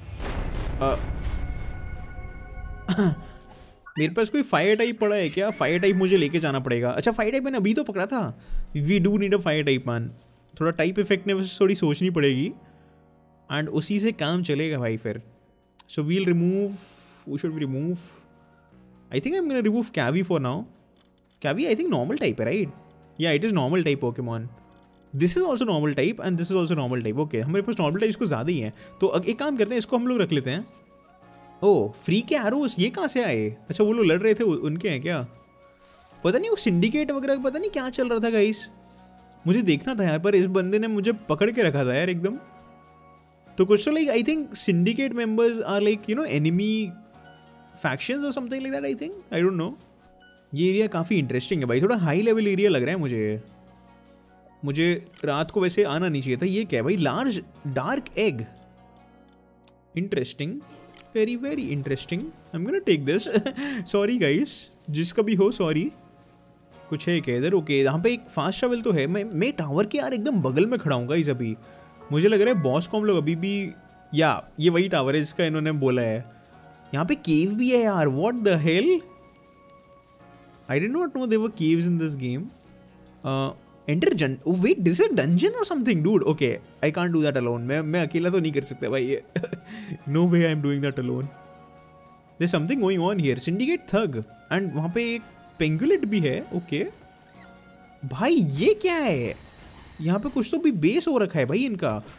मेरे पास कोई फायर टाइप पड़ा है क्या? फायर टाइप मुझे लेके जाना पड़ेगा। अच्छा फायर टाइप मैंने अभी तो पकड़ा था। We do need a fire type man. थोड़ा टाइप इफेक्ट ने थोड़ी सोचनी पड़ेगी एंड उसी से काम चलेगा भाई फिर। So we'll remove, we should remove, I think I am gonna remove Cattiva for now. Cattiva I think normal type है राइट? या it is normal type Pokemon. This is also normal type and this is also normal type. Okay, हमारे पास normal type को ज़्यादा ही है, तो एक काम करते हैं, इसको हम लोग रख लेते हैं। ओ फ्री के एरोस ये कहाँ से आए? अच्छा वो लोग लड़ रहे थे, उनके हैं क्या? पता नहीं वो सिंडिकेट वगैरह पता नहीं क्या चल रहा था गाइस, मुझे देखना था यार। पर इस बंदे ने मुझे पकड़ के रखा था यार एकदम। तो कुछ तो like I think Syndicate members are like you know enemy factions और something like that. I think, I don't know. ये एरिया काफ़ी इंटरेस्टिंग है भाई, थोड़ा हाई लेवल एरिया लग रहा है मुझे रात को वैसे आना नहीं चाहिए था। ये क्या है भाई? Large dark egg. Interesting, very very interesting. I am gonna take this. Sorry guys, जिसका भी हो सॉरी। कुछ है क्या इधर? ओके, यहाँ पे एक फास्ट ट्रैवल तो है। मैं टावर के यार एकदम बगल में खड़ा हूँ गाइस अभी। मुझे लग रहा है बॉस को हम लोग अभी भी, या ये वही टावर है जिसका इन्होंने बोला है। यहाँ पे केव भी है यार। What the hell, I did not know there were caves in this game. Enter जन, वेट दिस इज डंजन और something dude. Okay, I can't do that alone. मैं अकेला तो नहीं कर सकता भाई ये। No way I am doing that alone. There something going on here. Syndicate thug and वहाँ पे एक पेंगुलेट भी है। ओके भाई ये क्या है? यहाँ पे कुछ तो भी बेस हो रखा है भाई इनका।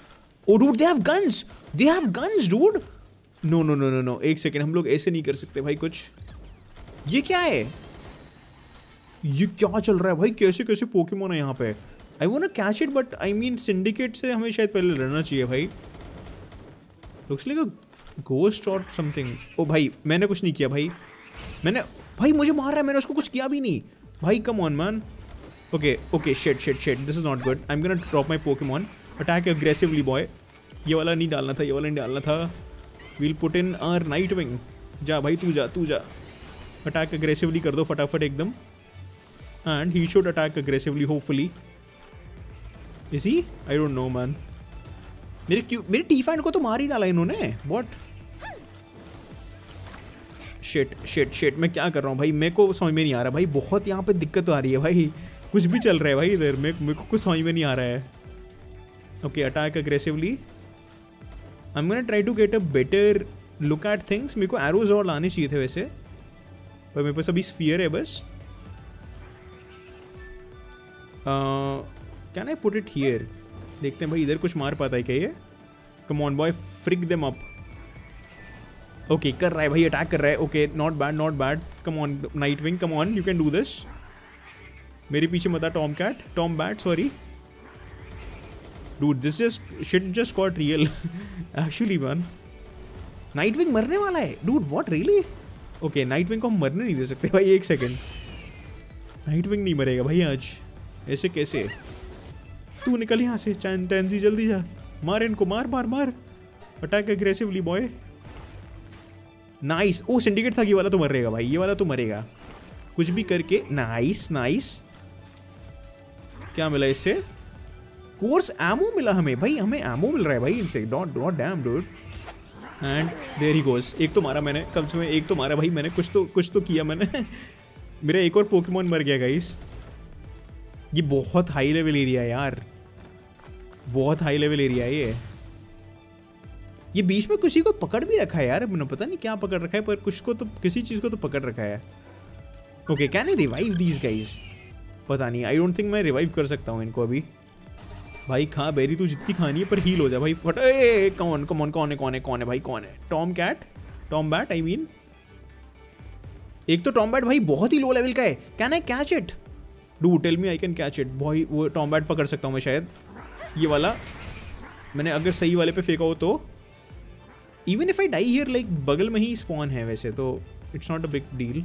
Oh dude they have guns dude. No no no no no, एक सेकेंड, हम लोग ऐसे नहीं कर सकते भाई कुछ। ये क्या है, ये क्या चल रहा है भाई, कैसे कैसे पोकेमोन है यहाँ पे। I want to catch it but I mean Syndicate से हमें शायद पहले लड़ना चाहिए भाई। लुक्स लाइक अ घोस्ट और समथिंग। ओ भाई मैंने कुछ नहीं किया भाई, भाई मुझे मार रहा है, मैंने उसको कुछ किया भी नहीं भाई। Come on man. Okay okay shit shit shit, this is not good. I am gonna drop my Pokemon. Attack aggressively boy. ये वाला नहीं डालना था, ये वाला नहीं डालना था। We'll put in our Nitewing. जा भाई तू जा। अटैक एग्रेसिवली कर दो फटाफट एकदम। And he should attack aggressively hopefully. Is he? I don't know man. मेरे टी-फाइंड को तो मार ही डाला इन्होंने। व्हाट? शिट, मैं क्या कर रहा हूँ भाई, मेरे को समझ में नहीं आ रहा भाई। बहुत यहाँ पे दिक्कत आ रही है भाई, कुछ भी चल रहा है भाई इधर। मेरे को कुछ समझ में नहीं आ रहा है। Okay attack aggressively. I am gonna try to get a better look at things. मेरे को एरोज और लाने चाहिए थे वैसे, पर मेरे पास अभी स्फीयर है बस। Can I put it here? देखते हैं भाई इधर कुछ मार पाता है क्या ये। Come on boy, frick them up. Okay कर रहा है भाई, अटैक कर रहा है। Okay not bad. Come on Nitewing, come on, you can do this. मेरे पीछे मत आ Tombat sorry dude, this just got real actually man. Nitewing मरने वाला है डूड, व्हाट रियली? ओके नाइटविंग को हम मरने नहीं दे सकते भाई। एक सेकेंड, नाइटविंग नहीं मरेगा भाई आज, ऐसे कैसे? तू निकल यहाँ से, टेंजी जल्दी जा, मार इनको, मार। Attack aggressively boy. नाइस। ओ सिंडिकेट था, ये वाला तो मरेगा भाई, ये वाला तो मरेगा कुछ भी करके। नाइस। क्या मिला इससे? कोर्स एमो मिला हमें भाई, हमें एमो मिल रहा है भाई इनसे। डॉट damn dude. And there he goes. एक तो मारा मैंने, कम से कम एक तो मारा भाई मैंने, कुछ तो किया मैंने मेरा एक और पोकेमॉन मर गया गाइस। ये बहुत हाई लेवल एरिया है यार, बहुत हाई लेवल एरिया है ये बीच में किसी को पकड़ भी रखा है यार, मैंने पता नहीं क्या पकड़ रखा है, पर कुछ को तो, किसी चीज़ को तो पकड़ रखा है। Okay can I revive these guys? पता नहीं, आई डोंट थिंक मैं रिवाइव कर सकता हूँ इनको अभी। भाई खा बेरी तू जितनी खानी है, पर हील हो जाए भाई फट। कौन है भाई, कौन है? Tombat I mean. एक तो टॉम बैट भाई बहुत ही लो लेवल का है। Can I catch it? Do tell me I can catch it भाई। वो टॉम बैट पकड़ सकता हूँ मैं शायद, ये वाला। मैंने अगर सही वाले पे फेंका हो तो। Even if I die here, like बगल में ही स्पॉन है वैसे तो it's not a big deal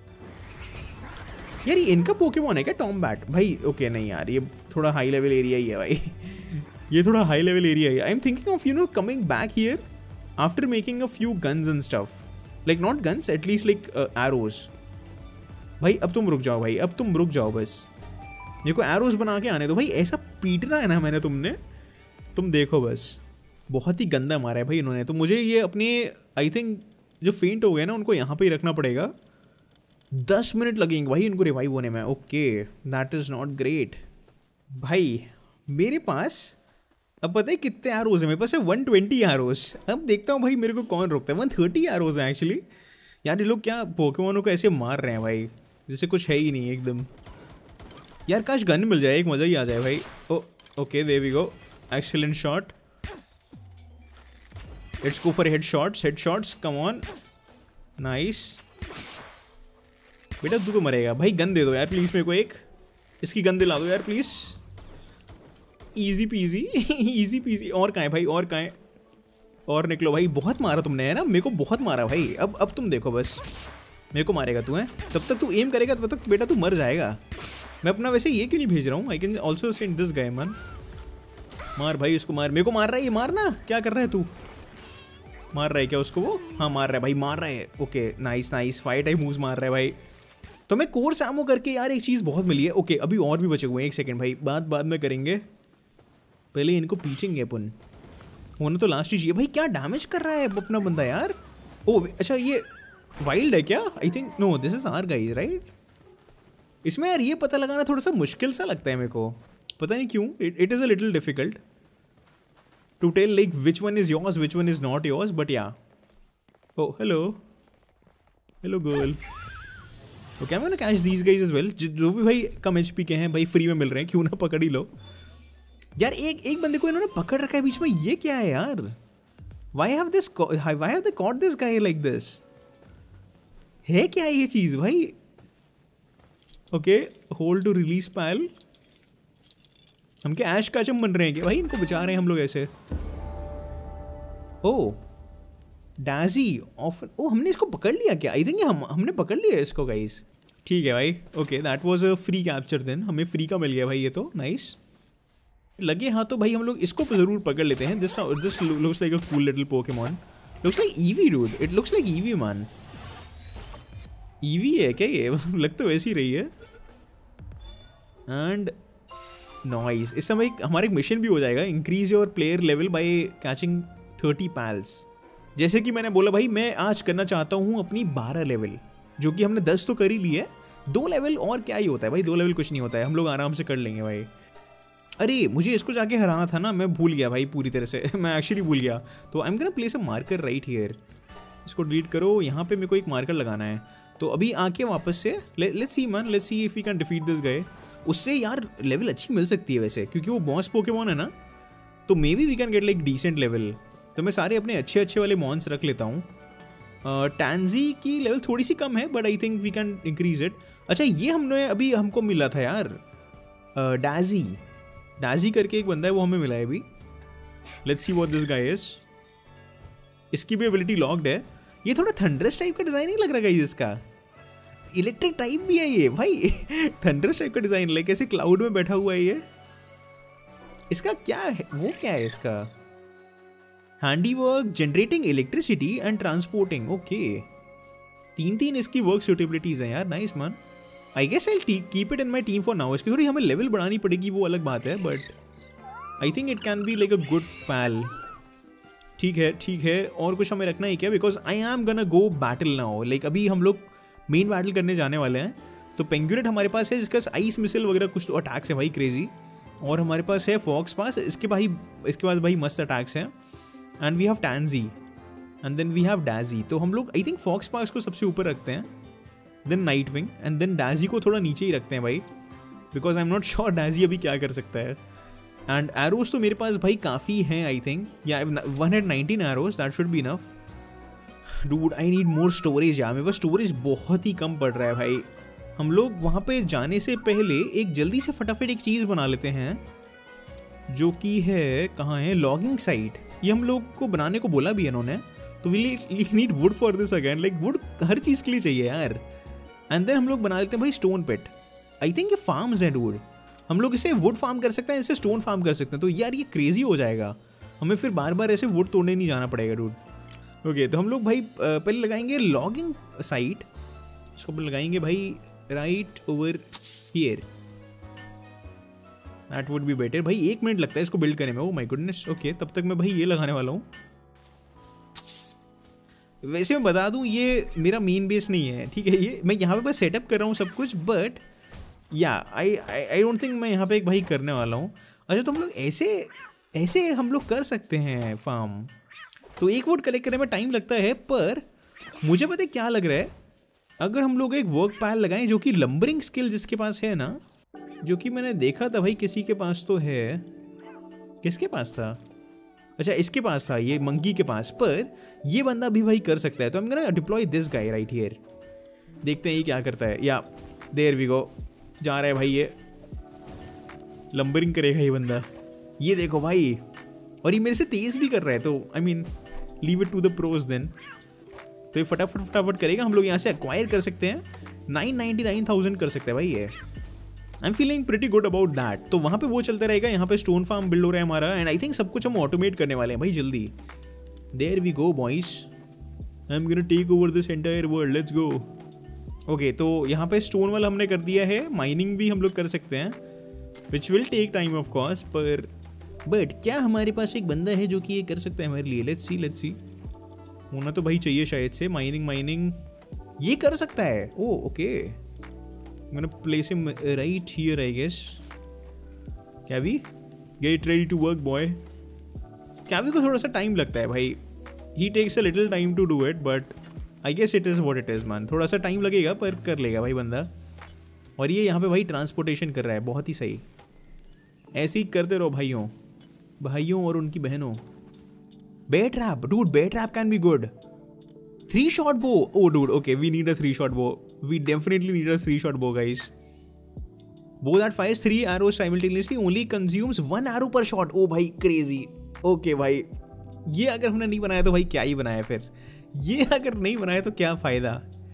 यार। ये इनका पोकेमॉन है क्या टॉम बैट भाई? ओके नहीं यार, ये थोड़ा हाई लेवल एरिया ही है भाई ये थोड़ा हाई लेवल एरिया है। I am thinking of coming back here after making a few guns and stuff, like not guns, at least like arrows. भाई अब तुम रुक जाओ भाई, अब तुम रुक जाओ बस, मेरे को एरोज बना के आने दो भाई। ऐसा पीटना है ना मैंने तुम देखो बस। बहुत ही गंदा मारा है भाई इन्होंने तो। मुझे ये अपने आई थिंक जो फेंट हो गए ना उनको यहाँ पे ही रखना पड़ेगा। 10 मिनट लगेंगे भाई इनको रिवाइव होने में। Okay that is not great भाई। मेरे पास अब पता है कितने एरोज है? मेरे पास है 120 एरोज। अब देखता हूँ भाई मेरे को कौन रोकता है। 130 एरोज हैं एक्चुअली यार। ये लोग क्या पोकेमॉनों को ऐसे मार रहे हैं भाई जैसे कुछ है ही नहीं एकदम यार। काश गन मिल जाए, एक मज़ा ही आ जाए भाई। Oh okay there we go, excellent shot. Let's go for headshots, come on, nice. बेटा तू तो मरेगा भाई, गन दे दो यार प्लीज़ मेरे को एक, इसकी गन दिला दो यार प्लीज़। इजी पीजी और कहाँ है भाई, और कहाँ है? और निकलो भाई। बहुत मारा तुमने है ना, मेरे को बहुत मारा भाई। अब तुम देखो बस, मेरे को मारेगा तू है। तब तक तू एम करेगा तब तक बेटा तू मर जाएगा। मैं अपना वैसे ये क्यों नहीं भेज रहा हूँ? I can also send this guy man. मार भाई उसको, मार। मेरे को मार रहा है ये, मारना। क्या कर रहा है तू? मार रहा है क्या उसको वो? हाँ मार रहा है भाई, मार रहा है। Okay nice fight type moves मार रहा है भाई। तो मैं कोर्स एमो करके यार एक चीज़ बहुत मिली है। ओके अभी और भी बचे हुए हैं, एक सेकंड भाई, बाद में करेंगे, पहले इनको पीछेंगे अपन। होना तो लास्ट ही चाहिए भाई। क्या डैमेज कर रहा है अपना बंदा यार। ओ अच्छा ये वाइल्ड है क्या? I think no this is our guys right. इसमें यार ये पता लगाना थोड़ा सा मुश्किल सा लगता है मेरे को, पता नहीं क्यों। It is a little difficult to tell like which one is yours, which one is not yours, but yeah. Oh hello girl. Okay I'm gonna catch these guys as well, जो भी भाई कम HP के हैं भाई, free में मिल रहे हैं, क्यों ना पकड़ ही लो। यार एक बंदे को इन्होंने पकड़ रखा है बीच में, ये क्या है यार? Why have they caught this guy like this? है क्या ये चीज भाई? Okay, hold to release pal. हम क्या ऐश काचम बन रहे हैं क्या भाई? इनको बचा रहे हैं हम लोग ऐसे। ओ डैजी ऑफ, ओ हमने इसको पकड़ लिया क्या? आई थिंक हमने पकड़ लिया इसको गाइस। ठीक है भाई, okay that was a free capture then, हमें फ्री का मिल गया भाई ये तो, नाइस लगे। हाँ तो भाई हम लोग इसको ज़रूर पकड़ लेते हैं। This looks like a cool little Pokemon, looks like Eevee dude, it looks like Eevee man. Eevee है क्या ये? लग तो वैसी रही है। एंड नॉइस, इस समय हमारा एक मिशन भी हो जाएगा, increase your player level by catching 30 pals. जैसे कि मैंने बोला भाई, मैं आज करना चाहता हूँ अपनी 12 लेवल, जो कि हमने 10 तो कर ही ली है। 2 लेवल और क्या ही होता है भाई, 2 लेवल कुछ नहीं होता है, हम लोग आराम से कर लेंगे भाई। अरे मुझे इसको जाके हराना था ना, मैं भूल गया भाई पूरी तरह से। मैं एक्चुअली भूल गया। तो I am gonna place a marker right here. इसको डिलीट करो, यहाँ पे मेरे को एक मार्कर लगाना है। तो अभी आके वापस से let's see man, let's see if we can defeat this guy. उससे यार लेवल अच्छी मिल सकती है वैसे, क्योंकि वो बॉस पोकेमॉन है ना, तो maybe we can get like decent level. तो मैं सारे अपने अच्छे अच्छे वाले मॉन्स रख लेता हूँ। टैंजी की लेवल थोड़ी सी कम है, but I think we can increase it. अच्छा ये हमने अभी हमको मिला था यार, डाजी करके एक बंदा है, वो हमें मिला है अभी। Let's see what this guy is. इसकी भी एबिलिटी लॉक्ड है। ये थोड़ा थंडरस टाइप का डिजाइन नहीं लग रहा है इसका? इलेक्ट्रिक टाइप भी है ये भाई। थंडरस टाइप का डिजाइन, लाइक ऐसे क्लाउड में बैठा हुआ है ये। इसका क्या है, वो क्या है इसका? Handiwork, generating electricity and transporting. Okay, 3 इसकी वर्क सूटेबिलिटीज हैं यार, nice man. I guess I keep it in my team for now. इसकी थोड़ी हमें लेवल बढ़ानी पड़ेगी, वो अलग बात है, but I think it can be like a good pal. ठीक है, और कुछ हमें रखना ही क्या? बिकॉज आई एम गना गो बैटल नाउ। लाइक अभी हम लोग मेन बैटल करने जाने वाले हैं। तो पेंगुइनेट हमारे पास है, जिसका आइस मिसिल वगैरह कुछ तो अटैक्स है भाई क्रेजी। और हमारे पास है फॉक्स पास, इसके पास भाई मस्त अटैक्स हैं। And we have Tanzee and then we have Dazzi. तो हम लोग आई थिंक फॉक्स पास को सबसे ऊपर रखते हैं, then Nitewing, and then Dazzi को थोड़ा नीचे ही रखते हैं भाई, because I am not sure Dazzi अभी क्या कर सकता है। एंड एरोज तो मेरे पास भाई काफ़ी हैं आई थिंक, या 119 arrows, that should be enough. Dude I need more storage यार, मेरे पास स्टोरेज बहुत ही कम पड़ रहा है भाई। हम लोग वहाँ पे जाने से पहले एक जल्दी से फटाफट एक चीज़ बना लेते हैं, जो कि है, कहाँ है, लॉगिंग साइट। ये हम लोग को बनाने को बोला भी है इन्होंने। तो we need wood for this again, like wood हर चीज़ के लिए चाहिए यार। एंड देन हम लोग बना लेते हैं भाई स्टोन पिट। आई थिंक ये फार्म्स हैं डूड, हम लोग इसे वुड फार्म कर सकते हैं, इसे स्टोन फार्म कर सकते हैं। तो यार ये क्रेजी हो जाएगा, हमें फिर बार बार ऐसे वुड तोड़ने नहीं जाना पड़ेगा डूड। ओके, तो हम लोग भाई पहले लगाएंगे लॉगिंग साइट। इसको लगाएंगे भाई right over here, that would be better. भाई 1 मिनट लगता है इसको बिल्ड करने में, ओ माय गुडनेस। ओके, तब तक मैं भाई ये लगाने वाला हूँ। वैसे मैं बता दूँ ये मेरा मेन बेस नहीं है, ठीक है, ये मैं यहाँ पे बस सेटअप कर रहा हूँ सब कुछ, बट या आई डोंट थिंक मैं यहाँ पे एक भाई करने वाला हूँ। अच्छा, तो हम लोग ऐसे हम लोग कर सकते हैं फार्म। तो 1 वुड कलेक्ट करने में टाइम लगता है, पर मुझे पता है क्या लग रहा है, अगर हम लोग एक वर्क पैल लगाएं, जो कि लंबरिंग स्किल जिसके पास है ना, जो कि मैंने देखा था भाई किसी के पास तो है। किसके पास था? अच्छा, इसके पास था, ये मंकी के पास। पर ये बंदा भी भाई कर सकता है, तो हम gonna deploy this guy right here. देखते हैं ये क्या करता है। या देयर वी गो, जा रहा है भाई, ये लंबरिंग करेगा ये बंदा। ये देखो भाई, और ये मेरे से तेज भी कर रहा है, तो I mean leave it to the pros then. तो ये फटाफट करेगा। हम लोग यहाँ से एक्वायर कर सकते हैं, 999,000 कर सकते हैं भाई ये। I am feeling pretty good about that. तो वहाँ पे वो चलता रहेगा, यहाँ पे स्टोन फार्म बिल्ड हो रहा है हमारा, एंड आई थिंक सब कुछ हम ऑटोमेट करने वाले हैं भाई जल्दी। There we go boys, I am gonna take over this entire world, let's go. Okay, तो यहाँ पे स्टोन वाला हमने कर दिया है, माइनिंग भी हम लोग कर सकते हैं, which will take time of course, पर बट क्या हमारे पास एक बंदा है जो कि ये कर सकता है हमारे लिए? लेट्स सी होना तो भाई चाहिए शायद से। माइनिंग ये कर सकता है। Oh okay, I'm gonna place him right here, I guess. Cavy, get ready to work, boy. Cavy को थोड़ा सा टाइम लगता है भाई, he takes a little time to do it, but I guess it is what it is, man. थोड़ा सा time लगेगा पर कर लेगा भाई बंदा। और ये यहाँ पे भाई ट्रांसपोर्टेशन कर रहा है, बहुत ही सही। ऐसे ही करते रहो भाइयों, भाइयों और उनकी बहनों। Bear trap dude, bear trap can be good. 3 shot bow, oh dude, okay, we need a 3 shot bow, we definitely need a 3 shot bow guys. Bow that fires 3 arrows simultaneously only consumes 1 arrow per shot. Oh भाई crazy. Okay भाई, ये अगर हमने नहीं बनाया तो भाई क्या ही बनाया फिर, ये अगर नहीं बनाया तो क्या फायदा।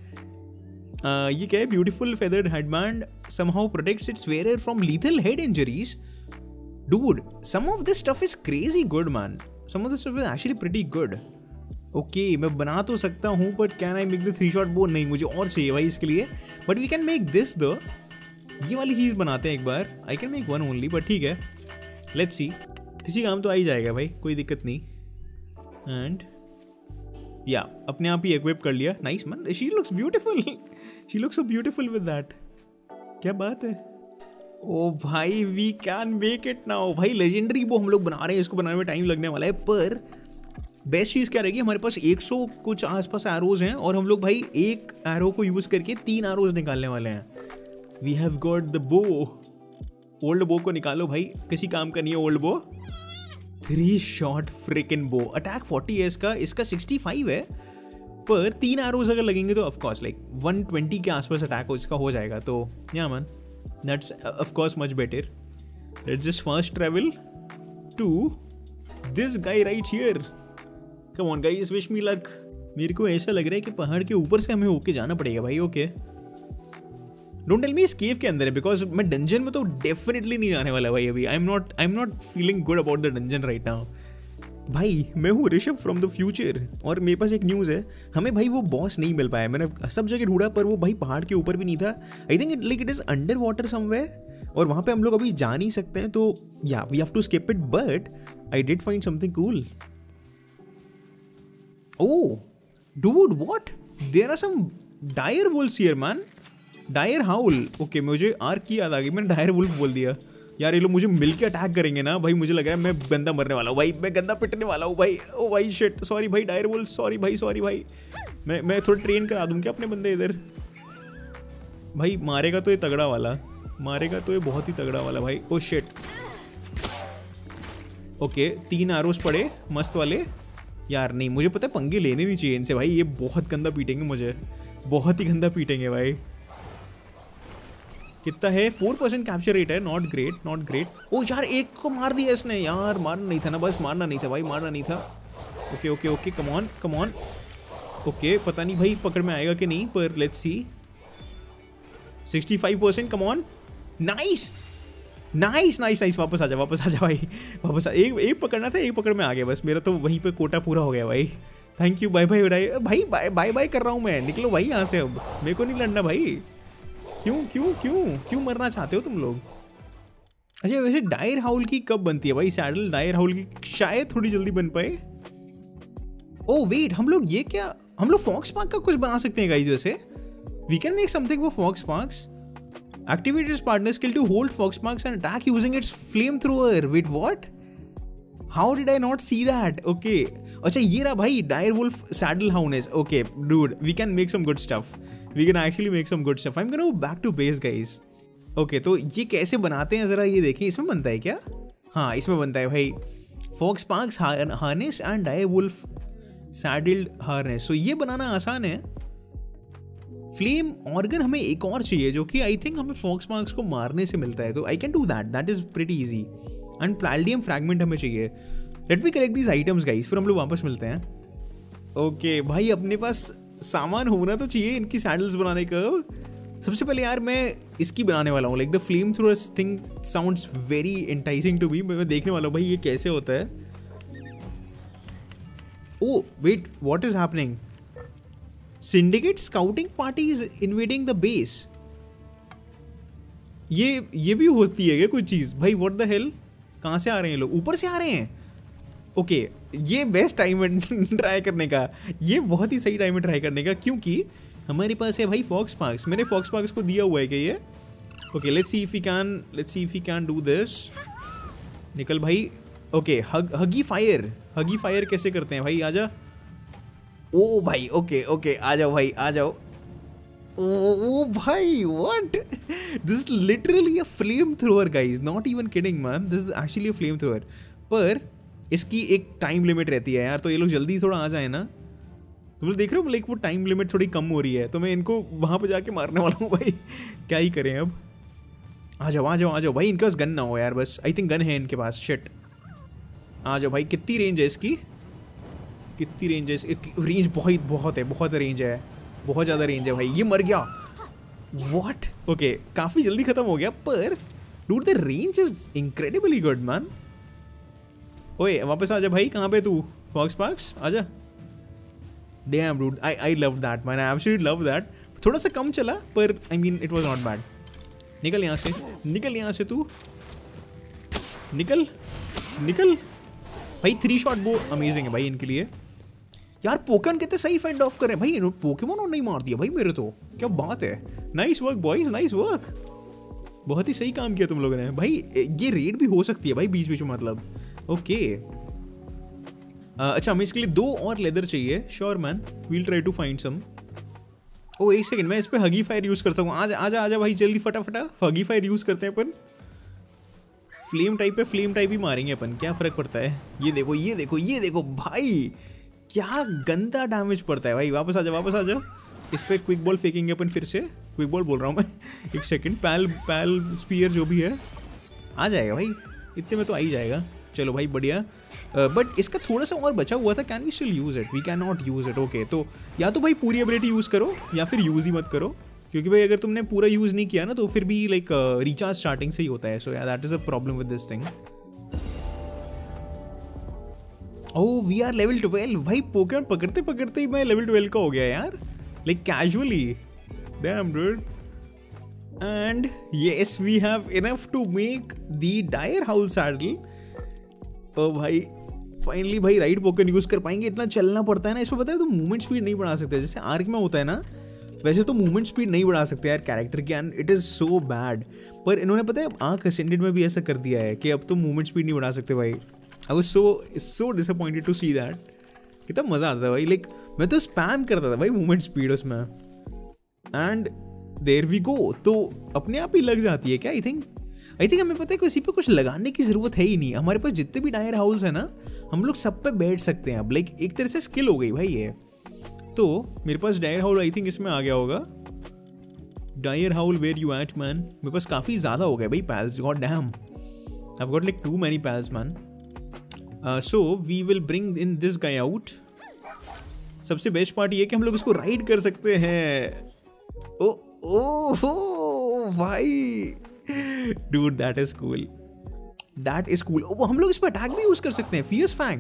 ये क्या है, beautiful feathered headband somehow protects its wearer from lethal head injuries. Dude, some of this stuff is crazy good man, some of this stuff is actually pretty good. Okay मैं बना तो सकता हूँ but can I make the 3 shot bow? नहीं, मुझे और चाहिए भाई इसके लिए, but we can make this दो। ये वाली चीज़ बनाते हैं एक बार। I can make 1 only, but ठीक है, लेट्स सी, किसी काम तो आ ही जाएगा भाई, कोई दिक्कत नहीं। एंड या अपने आप ही इक्विप कर लिया। Nice man, she looks beautiful, she looks so beautiful with that. क्या बात है। ओ भाई we can make it now. भाई लेजेंडरी वो हम लोग बना रहे हैं, इसको बनाने में टाइम लगने वाला है, पर बेस्ट चीज़ क्या रहेगी, हमारे पास 100 कुछ आसपास एरोज हैं और हम लोग भाई एक एरो को यूज़ करके 3 एरोज निकालने वाले हैं। We have got the bow. Old bow को निकालो भाई, किसी काम का नहीं है ओल्ड बो। 3 shot फ्रिकिन बो, अटैक 40 है इसका, इसका 65 है, पर 3 एरोज अगर लगेंगे तो ऑफकोर्स लाइक 120 के आसपास अटैक इसका हो जाएगा। तो yeah man that's of course much better. Let's just first travel to this guy right here. Come on guys, wish me luck. मेरे को ऐसा लग रहा है कि पहाड़ के ऊपर से हमें होके जाना पड़ेगा भाई। ओके डोंट टेल मी इस केव के अंदर है, बिकॉज मैं डंजन में तो डेफिनेटली नहीं जाने वाला भाई अभी। I am not feeling good about the dungeon right now. भाई मैं हूँ ऋषभ फ्रॉम द फ्यूचर और मेरे पास एक न्यूज़ है, हमें भाई वो बॉस नहीं मिल पाया। मैंने सब जगह ढूंढा पर वो भाई पहाड़ के ऊपर भी नहीं था। I think like it is under water somewhere और वहाँ पे हम लोग अभी जा नहीं सकते हैं, तो yeah we have to skip it, but I did find something cool. Oh, dude, what? There are some dire wolves here, man. Dire howl. Okay, मुझे आर्क की याद आ गई, मैंने dire wolf बोल दिया। यार ये लोग मुझे मिलके अटैक करेंगे ना भाई, मुझे लग रहा है मैं गंदा मरने वाला हूँ भाई, मैं गंदा पिटने वाला हूँ भाई। ओ भाई शिट, सॉरी भाई dire wolf, सॉरी भाई। मैं थोड़ा ट्रेन करा दूँ क्या अपने बंदे इधर। भाई मारेगा तो ये तगड़ा वाला, मारेगा तो ये बहुत ही तगड़ा वाला भाई। ओ शिट। ओके 3 एरोस पड़े मस्त वाले। यार नहीं, मुझे पता है पंगे लेने नहीं चाहिए इनसे भाई, ये बहुत गंदा पीटेंगे मुझे, बहुत ही गंदा पीटेंगे भाई। कितना है? 4% कैप्चर रेट है, not great not great. Oh यार एक को मार दिया इसने, यार मारना नहीं था ना, बस मारना नहीं था भाई, मारना नहीं था। Okay okay okay come on. Okay पता नहीं भाई पकड़ में आएगा कि नहीं, पर let's see. 65%, come on. Nice, वापस आ जा भाई, वापस आ। एक पकड़ना था, एक पकड़ में आ गया बस, मेरा तो वहीं पे कोटा पूरा हो गया भाई। थैंक यू, बाय भाई, बाय कर रहा हूँ मैं, निकलो भाई यहाँ से, अब मेरे को नहीं लड़ना भाई। क्यों मरना चाहते हो तुम लोग? अच्छा वैसे डायर हाउल की कब बनती है भाई सैडल? डायर हाउल की शायद थोड़ी जल्दी बन पाए। ओ वेट, हम लोग फॉक्स पार्क का कुछ बना सकते हैं गाइस। वैसे we can make something for Foxparks. Activate its partner skill to hold Foxparks and attack using its flamethrower. Wait, what? How did I not see that? Okay. अच्छा ये रहा भाई Direwolf Saddle Harness. Okay, dude, we can make some good stuff. We can actually make some good stuff. I'm gonna go back to base, guys. Okay, तो ये कैसे बनाते हैं ज़रा ये देखें। इसमें बनता है क्या? हाँ इसमें बनता है भाई। Foxparks Harness and Direwolf Saddled Harness. So ये बनाना आसान है। फ्लेम ऑर्गन हमें एक और चाहिए जो कि आई थिंक हमें फॉक्सपार्क्स को मारने से मिलता है, तो I can do that is pretty easy. And palladium fragment हमें चाहिए। Let me collect these items guys, फिर हम लोग वापस मिलते हैं। ओके भाई अपने पास सामान होना तो चाहिए इनकी सैडल्स बनाने का। सबसे पहले यार मैं इसकी बनाने वाला हूँ, like the flamethrower thing sounds very enticing to me. मैं देखने वाला हूँ भाई ये कैसे होता है। Oh wait, what is happening? Syndicate scouting party is invading the base. ये भी होती है क्या कोई चीज़ भाई? व्हाट द हेल, कहाँ से आ रहे हैं लोग? ऊपर से आ रहे हैं। ओके ये बेस्ट टाइम है ट्राई करने का, ये बहुत ही सही टाइम है ट्राई करने का, क्योंकि हमारे पास है भाई फॉक्सपार्क्स। मैंने फॉक्सपार्क्स को दिया हुआ है क्या ये? Okay let's see if we can do this. निकल भाई। ओके हगी फायर कैसे करते हैं भाई? आजा। ओ भाई ओके आ जाओ भाई, आ जाओ। ओ भाई what, this is literally a flamethrower guys, not even kidding man, this is actually a flamethrower. पर इसकी एक टाइम लिमिट रहती है यार, तो ये लोग जल्दी थोड़ा आ जाए ना। तुम लोग देख रहे हो लाइक वो टाइम लिमिट थोड़ी कम हो रही है, तो मैं इनको वहाँ पे जाके मारने वाला हूँ भाई। क्या ही करें अब। आ जाओ आ जाओ आ जाओ भाई, इनके पास गन ना हो यार बस। आई थिंक गन है इनके पास, शिट। आ जाओ भाई। कितनी रेंज है इसकी, कितनी रेंज है? रेंज बहुत है, बहुत रेंज है, बहुत ज़्यादा रेंज है भाई। ये मर गया। व्हाट? ओके काफ़ी जल्दी ख़त्म हो गया, पर dude the range is incredibly good man. ओए वापस आ जा भाई, कहाँ पे तू? फॉक्स पार्क्स आ जा। Damn dude, I love that man, I absolutely love that. थोड़ा सा कम चला पर I mean it was not bad. निकल यहाँ से, निकल यहाँ से तू, निकल निकल भाई। 3 शॉट बो अमेजिंग है भाई इनके लिए यार। पोकेमॉन कितने सही फेंड ऑफ कर रहे हैं भाई, इन्होंने पोकेमॉन नहीं मार दिया भाई मेरे तो, क्या बात है। Nice work boys, nice work, बहुत ही सही काम किया तुम लोगों ने भाई। ये रेड भी हो सकती है भाई बीच बीच में, मतलब ओके। अच्छा हमें इसके लिए 2 और लेदर चाहिए। Sure man, we'll try to find some. Oh एक सेकंड, मैं इस पे हगी फायर यूज करता हूँ। आजा आजा आजा भाई जल्दी, फटाफटा हगी फायर यूज करते हैं अपन। फ्लेम टाइप पे फ्लेम टाइप ही मारेंगे अपन, क्या फर्क पड़ता है। ये देखो ये देखो ये देखो भाई, क्या गंदा डैमेज पड़ता है भाई। वापस आ जा, वापस आ जा। इस पे क्विक बॉल फेंकेंगे अपन फिर से। क्विक बॉल बोल रहा हूँ मैं। एक सेकंड, पैल स्पीयर जो भी है आ जाएगा भाई, इतने में तो आ ही जाएगा। चलो भाई बढ़िया। बट इसका थोड़ा सा और बचा हुआ था, can we still use it? We can not use it. Okay तो या तो भाई पूरी एबिलिटी यूज करो या फिर यूज ही मत करो, क्योंकि भाई अगर तुमने पूरा यूज नहीं किया ना तो फिर भी लाइक रिचार्ज स्टार्टिंग से ही होता है। So yeah that is a problem with this thing. Oh we are level 12 भाई। पोकेमॉन पकड़ते पकड़ते ही मैं लेवल 12 का हो गया यार, like casually. Damn dude. And yes we have enough to make the dire howl saddle. ओ भाई फाइनली भाई राइट पोकेमॉन यूज कर पाएंगे। इतना चलना पड़ता है ना इसमें, पता है तो मूवमेंट स्पीड नहीं बढ़ा सकते जैसे आर्क में होता है ना, वैसे तो मूवमेंट स्पीड नहीं बढ़ा सकते यार कैरेक्टर की, and it is so bad. पर इन्होंने पता है आर्क असेंडेड में भी ऐसा कर दिया है कि अब तो मूवमेंट स्पीड नहीं बढ़ा सकते भाई। I was so disappointed to see that. कितना मज़ा आता था भाई, लाइक मैं तो स्पैम करता था भाई मूवमेंट स्पीड उसमें, एंड देयर वी गो, तो अपने आप ही लग जाती है क्या। आई थिंक हमें पता है किसी पे कुछ लगाने की ज़रूरत है ही नहीं। हमारे पास जितने भी डायर हाउल्स है ना, हम लोग सब पे बैठ सकते हैं अब। लाइक एक तरह से स्किल हो गई भाई ये। तो मेरे पास डायर हाउल आई थिंक इसमें आ गया होगा। Dire howl where you at man. मेरे पास काफ़ी ज़्यादा हो गया भाई pals, god damn I have got like too many pals man. So we will bring in this guy out. सबसे बेस्ट पार्ट ये कि हम लोग इसको राइड कर सकते हैं। ओ ओ भाई dude that is cool, that is cool. हम लोग इस पर अटैक भी यूज कर सकते हैं, fierce fang.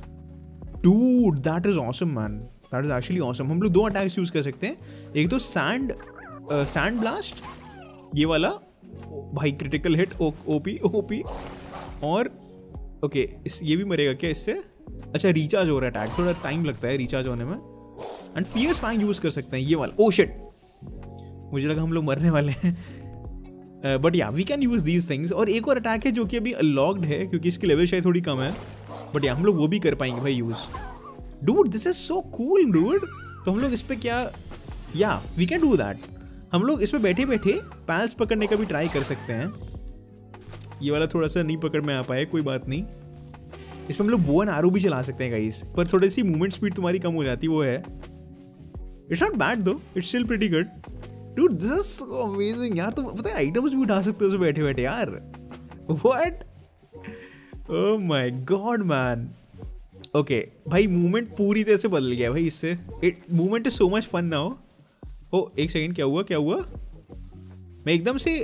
Dude that is awesome man, that is actually awesome. हम लोग 2 अटैक्स यूज कर सकते हैं। एक तो सैंड ब्लास्ट, ये वाला भाई क्रिटिकल हिट, ओपी ओपी। और ओके ये भी मरेगा क्या इससे? अच्छा रिचार्ज हो रहा है अटैक, थोड़ा टाइम लगता है रिचार्ज होने में। एंड फियर्स फैंग यूज कर सकते हैं ये वाला। ओ शिट, मुझे लगा हम लोग मरने वाले हैं। But yeah we can use these things. और एक और अटैक है जो कि अभी अनलॉक्ड है क्योंकि इसकी लेवल शायद थोड़ी कम है, बट या हम लोग वो भी कर पाएंगे भाई use. Dude this is so cool dude. तो हम लोग इस पे क्या, या वी कैन डू दैट। हम लोग इस पे बैठे बैठे पैल्स पकड़ने का भी ट्राई कर सकते हैं। ये वाला थोड़ा सा नहीं पकड़ में आ पाए, कोई बात नहीं। इसमें हम लोग बो एंड आरो भी चला सकते हैं गाइस, पर थोड़ी सी मूवमेंट स्पीड तुम्हारी कम हो जाती, वो है। It's not bad though, it's still pretty good. Dude this is so amazing यार। तुम पता है आइटम्स भी उठा सकते हो उसमें बैठे बैठे यार। What? Oh my god man. Okay भाई मूवमेंट पूरी तरह से बदल गया भाई इससे। Movement is so much fun now. ओ एक सेकेंड, क्या हुआ क्या हुआ? मैं एकदम से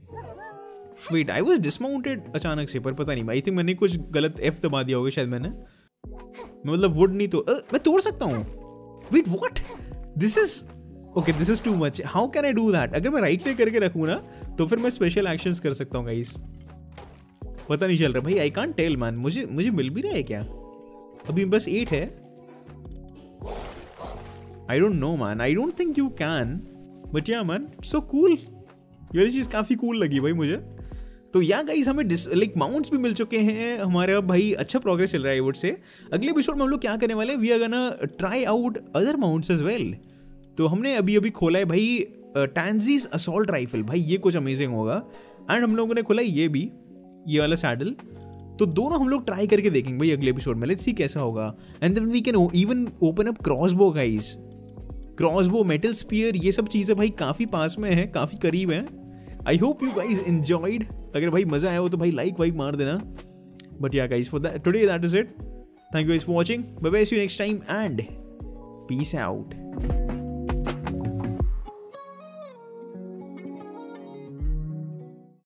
वेट, आई वाज डिसमाउंटेड अचानक से, पर पता नहीं आई थिंक मैंने कुछ गलत एफ दबा दिया होगा शायद मैंने। मैं मतलब वुड नहीं तो मैं तोड़ सकता हूँ। Wait what? This is okay, this is too much. How can I do that? अगर मैं राइट क्लिक करके रखूँ ना तो फिर मैं स्पेशल एक्शंस कर सकता हूँ गाइस। पता नहीं चल रहा भाई, आई कांट टेल मैन। मुझे मिल भी रहा है क्या? अभी बस 8 है। I don't know man, I don't think you can, but yeah man so cool. ये चीज़ काफ़ी कूल लगी भाई मुझे। तो या गाइस हमें लाइक माउंट्स भी मिल चुके हैं हमारे। अब भाई अच्छा प्रोग्रेस चल रहा है वुड से। अगले एपिसोड में हम लोग क्या करने वाले हैं, we are gonna try out other mounts as well. तो हमने अभी खोला है भाई टैंजीज असॉल्ट राइफल, भाई ये कुछ अमेजिंग होगा। एंड हम लोगों ने खोला ये वाला सैडल, तो दोनों हम लोग ट्राई करके देखेंगे भाई अगले एपिसोड में, लेट्स सी कैसा होगा। And then we can even open up crossbow guys, crossbow, metal spear, ये सब चीज़ें भाई काफ़ी पास में है, काफ़ी करीब है। I hope you guys enjoyed. अगर भाई मज़ा आया हो तो भाई लाइक मार देना। But yeah guys for that today that is it. Thank you guys for watching, bye bye, see you next time and peace out.